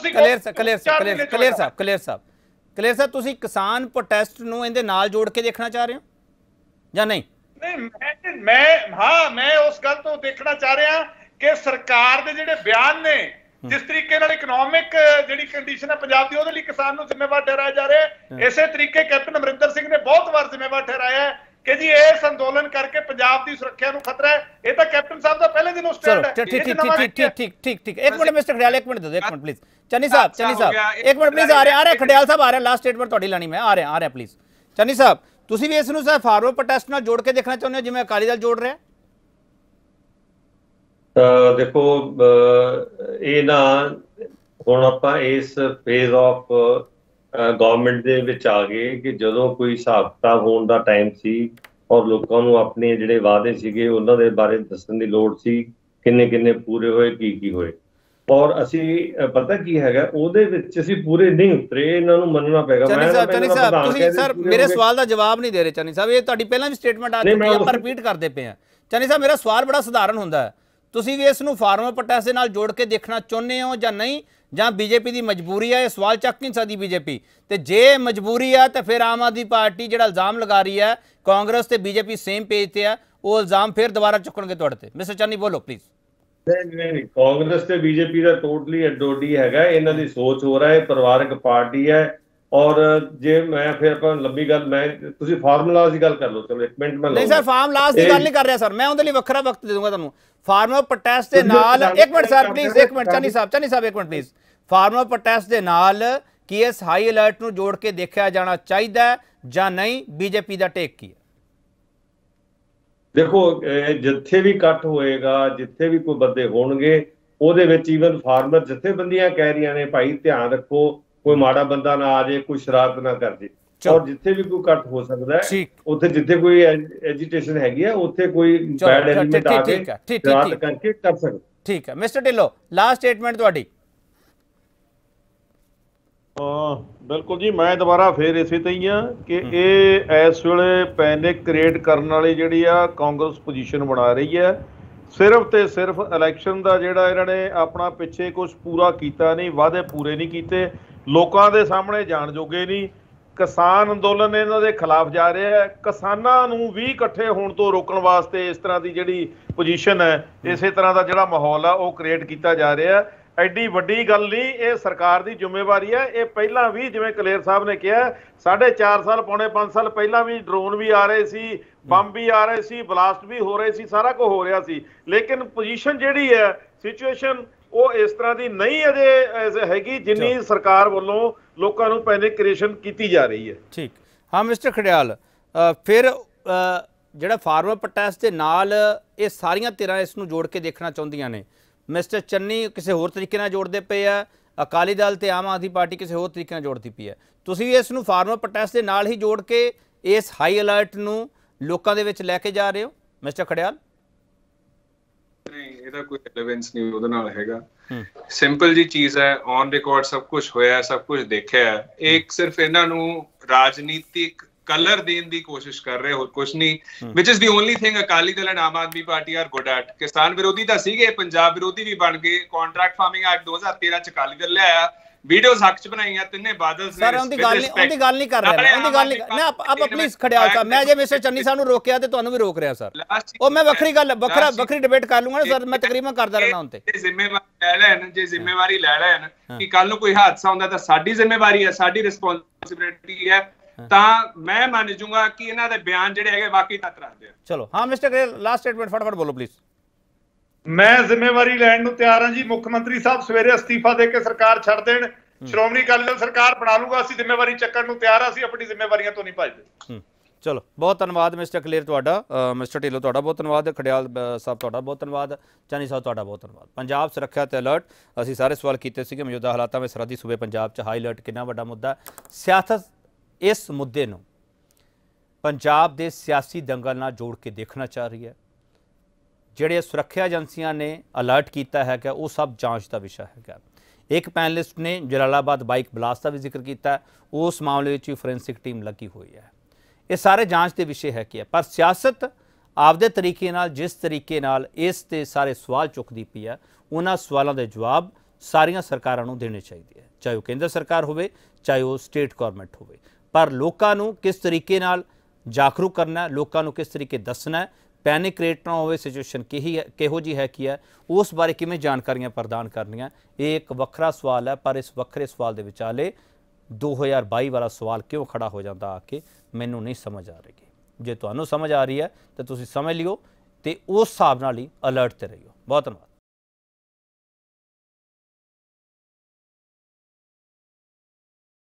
ਸਾਹਿਬ ਤੁਸੀਂ ਕਿਸਾਨ ਪ੍ਰੋਟੈਸਟ ਨੂੰ ਇਹਦੇ ਨਾਲ ਜੋੜ ਕੇ ਦੇਖਣਾ ਚਾਹ ਰਹੇ ਹੋ ਜਾਂ ਨਹੀਂ? ਨਹੀਂ, ਮੈਂ ਉਸ ਗੱਲ ਤੋਂ ਦੇਖਣਾ ਚਾਹ ਰਿਹਾ ਕਿ ਸਰਕਾਰ ਦੇ ਜਿਹੜੇ ਬਿਆਨ ਨੇ, ਜਿਸ ਤਰੀਕੇ ਨਾਲ ਇਕਨੋਮਿਕ ਜਿਹੜੀ ਕੰਡੀਸ਼ਨ ਹੈ ਪੰਜਾਬ ਦੀ, ਉਹਦੇ ਲਈ ਕਿਸਾਨ ਨੂੰ ਜ਼ਿੰਮੇਵਾਰ ਠਹਿਰਾਇਆ ਜਾ ਰਿਹਾ ਹੈ। ਇਸੇ ਤਰੀਕੇ ਕੈਪਟਨ ਅਮਰਿੰਦਰ ਸਿੰਘ ਨੇ ਬਹੁਤ ਵਾਰ ਜ਼ਿੰਮੇਵਾਰ ਠਹਿਰਾਇਆ ਹੈ ਕਿ ਜੀ ਇਸ ਅੰਦੋਲਨ ਕਰਕੇ ਪੰਜਾਬ ਦੀ ਸੁਰੱਖਿਆ ਨੂੰ ਖਤਰਾ ਹੈ। ਇਹ ਤਾਂ ਕੈਪਟਨ ਸਾਹਿਬ ਦਾ ਪਹਿਲੇ ਦਿਨੋਂ ਸਟੈਂਡ ਹੈ। ਠੀਕ ਇੱਕ ਮਿੰਟ ਮਿਸਟਰ ਖੜਿਆਲ, ਇੱਕ ਮਿੰਟ ਦੇ ਦਿਓ, ਇੱਕ ਮਿੰਟ ਪਲੀਜ਼। ਚੰਨੀ ਸਾਹਿਬ ਇੱਕ ਮਿੰਟ ਪਲੀਜ਼, ਆ ਰਿਹਾ ਖੜਿਆਲ ਸਾਹਿਬ ਆ ਰਿਹਾ, ਲਾਸਟ ਸਟੇਟਮੈਂਟ ਤੁਹਾਡੀ ਲੈਣੀ ਮੈਂ, ਆ ਰਿਹਾ ਪਲੀਜ਼। ਚੰਨੀ ਸਾਹਿਬ ਤੁਸੀਂ ਵੀ ਇਸ ਨੂੰ ਸਰ ਫਾਰਵਰਡ ਪ੍ਰੋਟੈਸਟ ਨਾਲ ਜੋੜ ਕੇ ਦੇਖਣਾ ਚਾਹੁੰਦੇ ਹੋ ਜਿਵੇਂ ਅਕਾਲੀ ਦਲ ਜੋੜ ਰਿਹਾ? ਦੇਖੋ ਇਹ ਨਾ ਹੁਣ ਆਪਾਂ ਇਸ ਫੇਜ਼ ਆਫ ਗਵਰਨਮੈਂਟ ਦੇ ਵਿੱਚ ਆ ਗਏ ਕਿ ਜਦੋਂ ਕੋਈ ਹਿਸਾਬ ਕਿਤਾਬ ਹੋਣ ਦਾ ਟਾਈਮ ਸੀ ਔਰ ਲੋਕਾਂ ਨੂੰ ਆਪਣੇ ਜਿਹੜੇ ਵਾਅਦੇ ਸੀਗੇ ਉਹਨਾਂ ਦੇ ਬਾਰੇ ਦੱਸਣ ਦੀ ਲੋੜ ਸੀ, ਕਿੰਨੇ ਪੂਰੇ ਹੋਏ, ਕੀ ਹੋਏ। ਔਰ ਅਸੀਂ ਪਤਾ ਕੀ ਹੈਗਾ ਉਹਦੇ ਵਿੱਚ ਅਸੀਂ ਪੂਰੇ ਨਹੀਂ ਉਤਰੇ, ਇਹਨਾਂ ਨੂੰ ਮੰਨਣਾ ਪਏਗਾ। ਚੰਨੀ ਸਾਹਿਬ ਤੁਸੀਂ ਸਰ ਮੇਰੇ ਸਵਾਲ ਦਾ ਜਵਾਬ ਨਹੀਂ ਦੇ ਰਹੇ। ਚੰਨੀ ਸਾਹਿਬ ਇਹ ਤੁਹਾਡੀ ਪਹਿਲਾਂ ਵੀ ਸਟੇਟਮੈਂਟ ਆ ਚੁੱਕੀ ਹੈ, ਆਪਾਂ ਰਿਪੀਟ ਕਰਦੇ ਪਏ ਹਾਂ। ਚੰਨੀ ਸਾਹਿਬ ਮੇਰਾ ਸਵਾਲ ਬੜਾ ਸਧਾਰਨ ਹੁੰਦਾ ਹੈ, ਤੁਸੀਂ ਵੀ ਇਸ ਨੂੰ ਫਾਰਮਰ ਪ੍ਰੋਟੈਸਟ ਦੇ ਨਾਲ ਜੋੜ ਕੇ ਦੇਖਣਾ ਚਾਹੁੰਦੇ ਹੋ ਜਾਂ ਨਹੀਂ, ਜਾਂ ਬੀਜੇਪੀ ਦੀ ਮਜਬੂਰੀ ਹੈ? ਇਹ ਸਵਾਲ ਚੱਕ ਨਹੀਂ ਸਕਦੀ ਬੀਜੇਪੀ, ਤੇ ਜੇ ਮਜਬੂਰੀ ਹੈ ਤਾਂ ਫਿਰ ਆਮ ਆਦਮੀ ਪਾਰਟੀ ਜਿਹੜਾ ਇਲਜ਼ਾਮ ਲਗਾ ਰਹੀ ਹੈ ਕਾਂਗਰਸ ਤੇ ਬੀਜੇਪੀ ਸੇਮ ਪੇਜ ਤੇ ਹੈ, ਉਹ ਇਲਜ਼ਾਮ ਫਿਰ ਦੁਬਾਰਾ ਚੁੱਕਣਗੇ ਤੁਹਾਡੇ ਤੇ। ਮਿਸਟਰ ਚੰਨੀ ਬੋਲੋ ਪਲੀਜ਼। ਨਹੀਂ, ਕਾਂਗਰਸ ਤੇ ਬੀਜੇਪੀ ਦਾ ਟੋਟਲੀ ਅਡੋਡੀ ਹੈਗਾ, ਇਹਨਾਂ ਦੀ ਸੋਚ ਹੋ ਰਿਹਾ ਹੈ, ਪਰਿਵਾਰਕ ਪਾਰਟੀ ਹੈ। ਔਰ ਜੇ ਮੈਂ ਫਿਰ ਆਪਾਂ ਲੰਬੀ ਗੱਲ, ਮੈਂ ਤੁਸੀਂ ਫਾਰਮੂਲਾਜ਼ ਦੀ ਗੱਲ ਕਰ ਲਓ। ਚਲੋ ਇੱਕ ਮਿੰਟ ਮੈਂ ਨਹੀਂ ਸਰ, ਫਾਰਮੂਲਾਜ਼ ਦੀ ਗੱਲ ਨਹੀਂ ਕਰ ਰਿਹਾ ਸਰ, ਮੈਂ ਉਹਦੇ ਲਈ ਵੱਖਰਾ ਵਕਤ ਦੇ ਦੂੰਗਾ ਤੁਹਾਨੂੰ। ਫਾਰਮਰ ਪ੍ਰੋਟੈਸਟ ਦੇ ਨਾਲ ਇੱਕ ਮਿੰਟ ਸਰ ਪਲੀਜ਼, ਇੱਕ ਮਿੰਟ ਚੰਨੀ ਸਾਹਿਬ ਇੱਕ ਮਿੰਟ ਪਲੀਜ਼। ਫਾਰਮਰ ਪ੍ਰੋਟੈਸਟ ਦੇ ਨਾਲ ਕੀ ਇਸ ਹਾਈ ਅਲਰਟ ਨੂੰ ਜੋੜ ਕੇ ਦੇਖਿਆ ਜਾਣਾ ਚਾਹੀਦਾ ਜਾਂ ਨਹੀਂ? ਬੀਜੇਪੀ ਦਾ ਟੇਕ ਕੀ ਹੈ? ਦੇਖੋ ਜਿੱਥੇ ਵੀ ਇਕੱਠ ਹੋਏਗਾ, ਜਿੱਥੇ ਵੀ ਕੋਈ ਬੰਦੇ ਹੋਣਗੇ, ਉਹਦੇ ਵਿੱਚ ਈਵਨ ਫਾਰਮਰ ਜਥੇਬੰਦੀਆਂ ਕਹਿ ਰਹੀਆਂ ਨੇ ਭਾਈ ਧਿਆਨ ਰੱਖੋ ਕੋਈ ਮਾੜਾ ਬੰਦਾ ਨਾ ਆ ਜਾਏ, ਕੋਈ ਸ਼ਰਾਰਤ ਨਾ ਕਰ ਜੇ। ਔਰ ਜਿੱਥੇ ਵੀ ਕੋਈ ਇਕੱਠ ਹੋ ਸਕਦਾ ਹੈ, ਉੱਥੇ ਜਿੱਥੇ ਕੋਈ ਐਜੀਟੇਸ਼ਨ ਹੈਗੀ ਹੈ, ਉੱਥੇ ਕੋਈ ਬੈਡ ਐਲੀਮੈਂਟ ਆ ਕੇ ਸ਼ਰਾਰਤ ਕਰਕੇ ਕਰ ਸਕਦਾ। ਠੀਕ ਹੈ ਮਿਸਟਰ ਢਿੱਲੋਂ, ਲਾਸਟ ਸਟੇਟਮੈਂਟ ਤੁਹਾਡੀ। ਬਿਲਕੁਲ ਜੀ, ਮੈਂ ਦੁਬਾਰਾ ਫੇਰ ਇਸੇ ਤੇ ਹੀ ਆ ਕਿ ਇਹ ਇਸ ਵੇਲੇ ਪੈਨਿਕ ਕ੍ਰੀਏਟ ਕਰਨ ਵਾਲੀ ਜਿਹੜੀ ਆ ਕਾਂਗਰਸ ਪੋਜੀਸ਼ਨ ਬਣਾ ਰਹੀ ਹੈ। ਸਿਰਫ ਤੇ ਸਿਰਫ ਇਲੈਕਸ਼ਨ ਦਾ ਜਿਹੜਾ ਇਹਨਾਂ ਨੇ ਆਪਣਾ ਪਿੱਛੇ ਕੁਝ ਪੂਰਾ ਕੀਤਾ ਨਹੀਂ, ਵਾਅਦੇ ਪੂਰੇ ਨਹੀਂ ਕੀਤੇ, ਲੋਕਾਂ ਦੇ ਸਾਹਮਣੇ ਜਾਣ ਜੋਗੇ ਨਹੀਂ। ਕਿਸਾਨ ਅੰਦੋਲਨ ਇਹਨਾਂ ਦੇ ਖਿਲਾਫ ਜਾ ਰਿਹਾ ਹੈ। ਕਿਸਾਨਾਂ ਨੂੰ ਵੀ ਇਕੱਠੇ ਹੋਣ ਤੋਂ ਰੋਕਣ ਵਾਸਤੇ ਇਸ ਤਰ੍ਹਾਂ ਦੀ ਜਿਹੜੀ ਪੋਜੀਸ਼ਨ ਹੈ, ਇਸੇ ਤਰ੍ਹਾਂ ਦਾ ਜਿਹੜਾ ਮਾਹੌਲ ਆ ਉਹ ਕ੍ਰੀਏਟ ਕੀਤਾ ਜਾ ਰਿਹਾ ਹੈ। ਐਡੀ ਵੱਡੀ ਗੱਲ ਨਹੀਂ, ਇਹ ਸਰਕਾਰ ਦੀ ਜ਼ਿੰਮੇਵਾਰੀ ਹੈ। ਇਹ ਪਹਿਲਾਂ ਵੀ ਜਿਵੇਂ ਕਲੇਰ ਸਾਹਿਬ ਨੇ ਕਿਹਾ 4.5 ਸਾਲ ਪੌਣੇ 5 ਸਾਲ ਪਹਿਲਾਂ ਵੀ ਡਰੋਨ ਵੀ ਆ ਰਹੇ ਸੀ, ਬੰਬ ਵੀ ਆ ਰਹੇ ਸੀ, ਬਲਾਸਟ ਵੀ ਹੋ ਰਹੇ ਸੀ, ਸਾਰਾ ਕੁਝ ਹੋ ਰਿਹਾ ਸੀ। ਲੇਕਿਨ ਪੋਜੀਸ਼ਨ ਜਿਹੜੀ ਹੈ, ਸਿਚੁਏਸ਼ਨ ਉਹ ਇਸ ਤਰ੍ਹਾਂ ਦੀ ਨਹੀਂ ਅਜੇ ਹੈਗੀ ਜਿੰਨੀ ਸਰਕਾਰ ਵੱਲੋਂ ਲੋਕਾਂ ਨੂੰ ਪੈਨਿਕ ਕ੍ਰੀਏਸ਼ਨ ਕੀਤੀ ਜਾ ਰਹੀ ਹੈ। ਠੀਕ। ਹਾਂ ਮਿਸਟਰ ਖੜਿਆਲ, ਫਿਰ ਜਿਹੜਾ ਫਾਰਮਰ ਪ੍ਰੋਟੈਸਟ ਦੇ ਨਾਲ ਇਹ ਸਾਰੀਆਂ ਧਿਰਾਂ ਇਸ ਨੂੰ ਜੋੜ ਕੇ ਦੇਖਣਾ ਚਾਹੁੰਦੀਆਂ ਨੇ। ਮਿਸਟਰ ਚੰਨੀ ਕਿਸੇ ਹੋਰ ਤਰੀਕੇ ਨਾਲ ਜੋੜਦੇ ਪਏ ਆ, ਅਕਾਲੀ ਦਲ ਤੇ ਆਮ ਆਦਮੀ ਪਾਰਟੀ ਕਿਸੇ ਹੋਰ ਤਰੀਕੇ ਨਾਲ ਜੋੜਦੀ ਪਈ ਹੈ। ਤੁਸੀਂ ਇਸ ਨੂੰ ਫਾਰਮਰ ਪ੍ਰੋਟੈਸਟ ਦੇ ਨਾਲ ਹੀ ਜੋੜ ਕੇ ਇਸ ਹਾਈ ਅਲਰਟ ਨੂੰ ਲੋਕਾਂ ਦੇ ਵਿੱਚ ਲੈ ਕੇ ਜਾ ਰਹੇ ਹੋ ਮਿਸਟਰ ਖੜਿਆਲ? ਨਹੀਂ, ਇਹਦਾ ਕੋਈ ਰਿਲੇਵੈਂਸ ਨਹੀਂ ਉਹਦੇ ਨਾਲ ਹੈਗਾ। ਸਿੰਪਲ ਜੀ ਚੀਜ਼ ਹੈ, ਔਨ ਰਿਕਾਰਡ ਸਭ ਕੁਝ ਹੋਇਆ, ਸਭ ਕੁਝ ਦੇਖਿਆ ਹੈ। ਇੱਕ ਸਿਰਫ ਇਹਨਾਂ ਨੂੰ ਰਾਜਨੀਤਿਕ ਕਲਰ ਦੇਣ ਦੀ ਕੋਸ਼ਿਸ਼ ਕਰ ਰਹੇ, ਹੋਰ ਕੁਝ ਨਹੀਂ। Which is the only thing Akali Dal and Aam Aadmi party are good at. ਕਿਸਾਨ ਵਿਰੋਧੀ ਤਾਂ ਸੀਗੇ, ਪੰਜਾਬ ਵਿਰੋਧੀ ਵੀ ਬਣ ਗਏ। ਕੰਟਰੈਕਟ ਫਾਰਮਿੰਗ ਐਕਟ 2013 ਚ ਅਕਾਲੀ ਦਲ ਲਿਆਇਆ, ਵੀਡੀਓਜ਼ ਹੱਕ ਚ ਬਣਾਈਆਂ ਤਿੰਨੇ ਬਾਦਲ ਨੇ। ਸਰ ਉਹਦੀ ਗੱਲ ਨਹੀਂ ਕਰ ਰਿਹਾ ਮੈਂ, ਉਹਦੀ ਗੱਲ ਨਹੀਂ ਨਾ। ਆਪ ਪਲੀਜ਼ ਖੜਿਆਲ ਸਾਹਿਬ, ਮੈਂ ਜੇ ਮਿਸਟਰ ਚੰਨੀ ਸਾਹਿਬ ਨੂੰ ਰੋਕਿਆ ਤੇ ਤੁਹਾਨੂੰ ਵੀ ਰੋਕ ਰਿਹਾ ਸਰ। ਉਹ ਮੈਂ ਵੱਖਰੀ ਗੱਲ ਵੱਖਰੀ ਡਿਬੇਟ ਕਰ ਲੂੰਗਾ ਸਰ, ਮੈਂ ਤਕਰੀਬਨ ਕਰਦਾ ਰਹਿਣਾ ਹੁਣ ਤੇ। ਜੇ ਜ਼ਿੰਮੇਵਾਰੀ ਲੈ ਲੈਣ ਕਿ ਕੱਲ ਨੂੰ ਕੋਈ ਹਾਦਸਾ ਹੁੰਦਾ ਤਾਂ ਸਾਡੀ ਜ਼ਿੰਮੇਵਾਰੀ ਹੈ, ਸਾਡੀ ਰਿਸਪੌਂਸਿਬਿਲਿਟੀ ਹੈ, ਤਾਂ ਮੈਂ ਮੰਨ ਜੂੰਗਾ ਕਿ ਇਹਨਾਂ ਦੇ ਬਿਆਨ ਜਿਹੜੇ ਹੈਗੇ ਵਾਕਈ ਤੱਤ ਰੱਖਦੇ ਆ। ਚਲੋ ਹਾਂ ਮਿਸਟਰ ਗਰੇਲ, ਲਾਸਟ ਸਟੇਟਮੈਂਟ ਫਟਾਫਟ ਬੋਲੋ ਪਲੀਜ਼। ਮੈਂ ਜ਼ਿੰਮੇਵਾਰੀ ਲੈਣ ਨੂੰ ਤਿਆਰ ਹਾਂ ਜੀ। ਮੁੱਖ ਮੰਤਰੀ ਸਾਹਿਬ ਸਵੇਰੇ ਅਸਤੀਫਾ ਦੇ ਕੇ ਸਰਕਾਰ ਛੱਡ ਦੇਣ, ਸ਼੍ਰੋਮਣੀ ਅਕਾਲੀ ਦਲ ਸਰਕਾਰ ਬਣਾ ਲੂਗਾ। ਅਸੀਂ ਜ਼ਿੰਮੇਵਾਰੀ ਚੱਕਣ ਨੂੰ ਤਿਆਰ ਹਾਂ, ਅਸੀਂ ਆਪਣੀ ਜ਼ਿੰਮੇਵਾਰੀਆਂ ਤੋਂ ਨਹੀਂ ਭੱਜਦੇ। ਚਲੋ ਬਹੁਤ ਧੰਨਵਾਦ ਮਿਸਟਰ ਕਲੇਰ ਤੁਹਾਡਾ, ਮਿਸਟਰ ਢਿੱਲੋਂ ਤੁਹਾਡਾ ਬਹੁਤ ਧੰਨਵਾਦ, ਖੜਿਆਲ ਸਾਹਿਬ ਤੁਹਾਡਾ ਬਹੁਤ ਧੰਨਵਾਦ, ਚਾਨੀ ਸਾਹਿਬ ਤੁਹਾਡਾ ਬਹੁਤ ਧੰਨਵਾਦ। ਪੰਜਾਬ ਸੁਰੱਖਿਆ ਤੇ ਅਲਰਟ, ਅਸੀਂ ਸਾਰੇ ਸਵਾਲ ਕੀਤੇ ਸੀਗੇ ਮੌਜੂਦਾ ਹਾਲਾਤਾਂ ਵਿੱਚ ਸਰਹੱਦੀ ਸੂਬੇ ਪੰਜਾਬ 'ਚ ਹਾਈ ਅਲਰਟ ਕਿੰਨਾ ਵੱਡਾ ਮੁੱਦਾ। ਸਿਆਸਤ ਇਸ ਮੁੱਦੇ ਨੂੰ ਪੰਜਾਬ ਦੇ ਸਿਆਸੀ ਦੰਗਲ ਨਾਲ ਜੋੜ ਕੇ ਦੇਖਣਾ ਚਾਹ ਰਹੀ ਹੈ। ਜਿਹੜੇ ਸੁਰੱਖਿਆ ਏਜੰਸੀਆਂ ਨੇ ਅਲਰਟ ਕੀਤਾ ਹੈਗਾ ਉਹ ਸਭ ਜਾਂਚ ਦਾ ਵਿਸ਼ਾ ਹੈਗਾ। ਇੱਕ ਪੈਨਲਿਸਟ ਨੇ ਜਲਾਲਾਬਾਦ ਬਾਈਕ ਬਲਾਸਟ ਦਾ ਵੀ ਜ਼ਿਕਰ ਕੀਤਾ, ਉਸ ਮਾਮਲੇ ਵਿੱਚ ਵੀ ਫੋਰੈਂਸਿਕ ਟੀਮ ਲੱਗੀ ਹੋਈ ਹੈ। ਇਹ ਸਾਰੇ ਜਾਂਚ ਦੇ ਵਿਸ਼ੇ ਹੈ ਕਿ ਪਰ ਸਿਆਸਤ ਆਪਦੇ ਤਰੀਕੇ ਨਾਲ ਜਿਸ ਤਰੀਕੇ ਨਾਲ ਇਸ ਤੇ ਸਾਰੇ ਸਵਾਲ ਚੁੱਕਦੀ ਪਈ ਹੈ, ਉਹਨਾਂ ਸਵਾਲਾਂ ਦੇ ਜਵਾਬ ਸਾਰੀਆਂ ਸਰਕਾਰਾਂ ਨੂੰ ਦੇਣੇ ਚਾਹੀਦੇ ਹੈ, ਚਾਹੇ ਉਹ ਕੇਂਦਰ ਸਰਕਾਰ ਹੋਵੇ, ਚਾਹੇ ਉਹ ਸਟੇਟ ਗੌਰਮੈਂਟ ਹੋਵੇ। ਪਰ ਲੋਕਾਂ ਨੂੰ ਕਿਸ ਤਰੀਕੇ ਨਾਲ ਜਾਗਰੂਕ ਕਰਨਾ, ਲੋਕਾਂ ਨੂੰ ਕਿਸ ਤਰੀਕੇ ਦੱਸਣਾ, ਪੈਨਿਕ ਕ੍ਰੀਏਟ ਨਾ ਹੋਵੇ, ਸਿਚੁਏਸ਼ਨ ਕਿਹੋ ਜਿਹੀ ਹੈ ਕੀ ਹੈ, ਉਸ ਬਾਰੇ ਕਿਵੇਂ ਜਾਣਕਾਰੀਆਂ ਪ੍ਰਦਾਨ ਕਰਨੀਆਂ, ਇਹ ਇੱਕ ਵੱਖਰਾ ਸਵਾਲ ਹੈ। ਪਰ ਇਸ ਵੱਖਰੇ ਸਵਾਲ ਦੇ ਵਿਚਾਲੇ 2022 ਵਾਲਾ ਸਵਾਲ ਕਿਉਂ ਖੜਾ ਹੋ ਜਾਂਦਾ ਆ ਕੇ ਮੈਨੂੰ ਨਹੀਂ ਸਮਝ ਆ ਰਹੀ। ਜੇ ਤੁਹਾਨੂੰ ਸਮਝ ਆ ਰਹੀ ਹੈ ਤਾਂ ਤੁਸੀਂ ਸਮਝ ਲਿਓ ਤੇ ਉਸ ਹਿਸਾਬ ਨਾਲ ਹੀ ਅਲਰਟ ਤੇ ਰਹੀਓ। ਬਹੁਤ ਧੰਨਵਾਦ।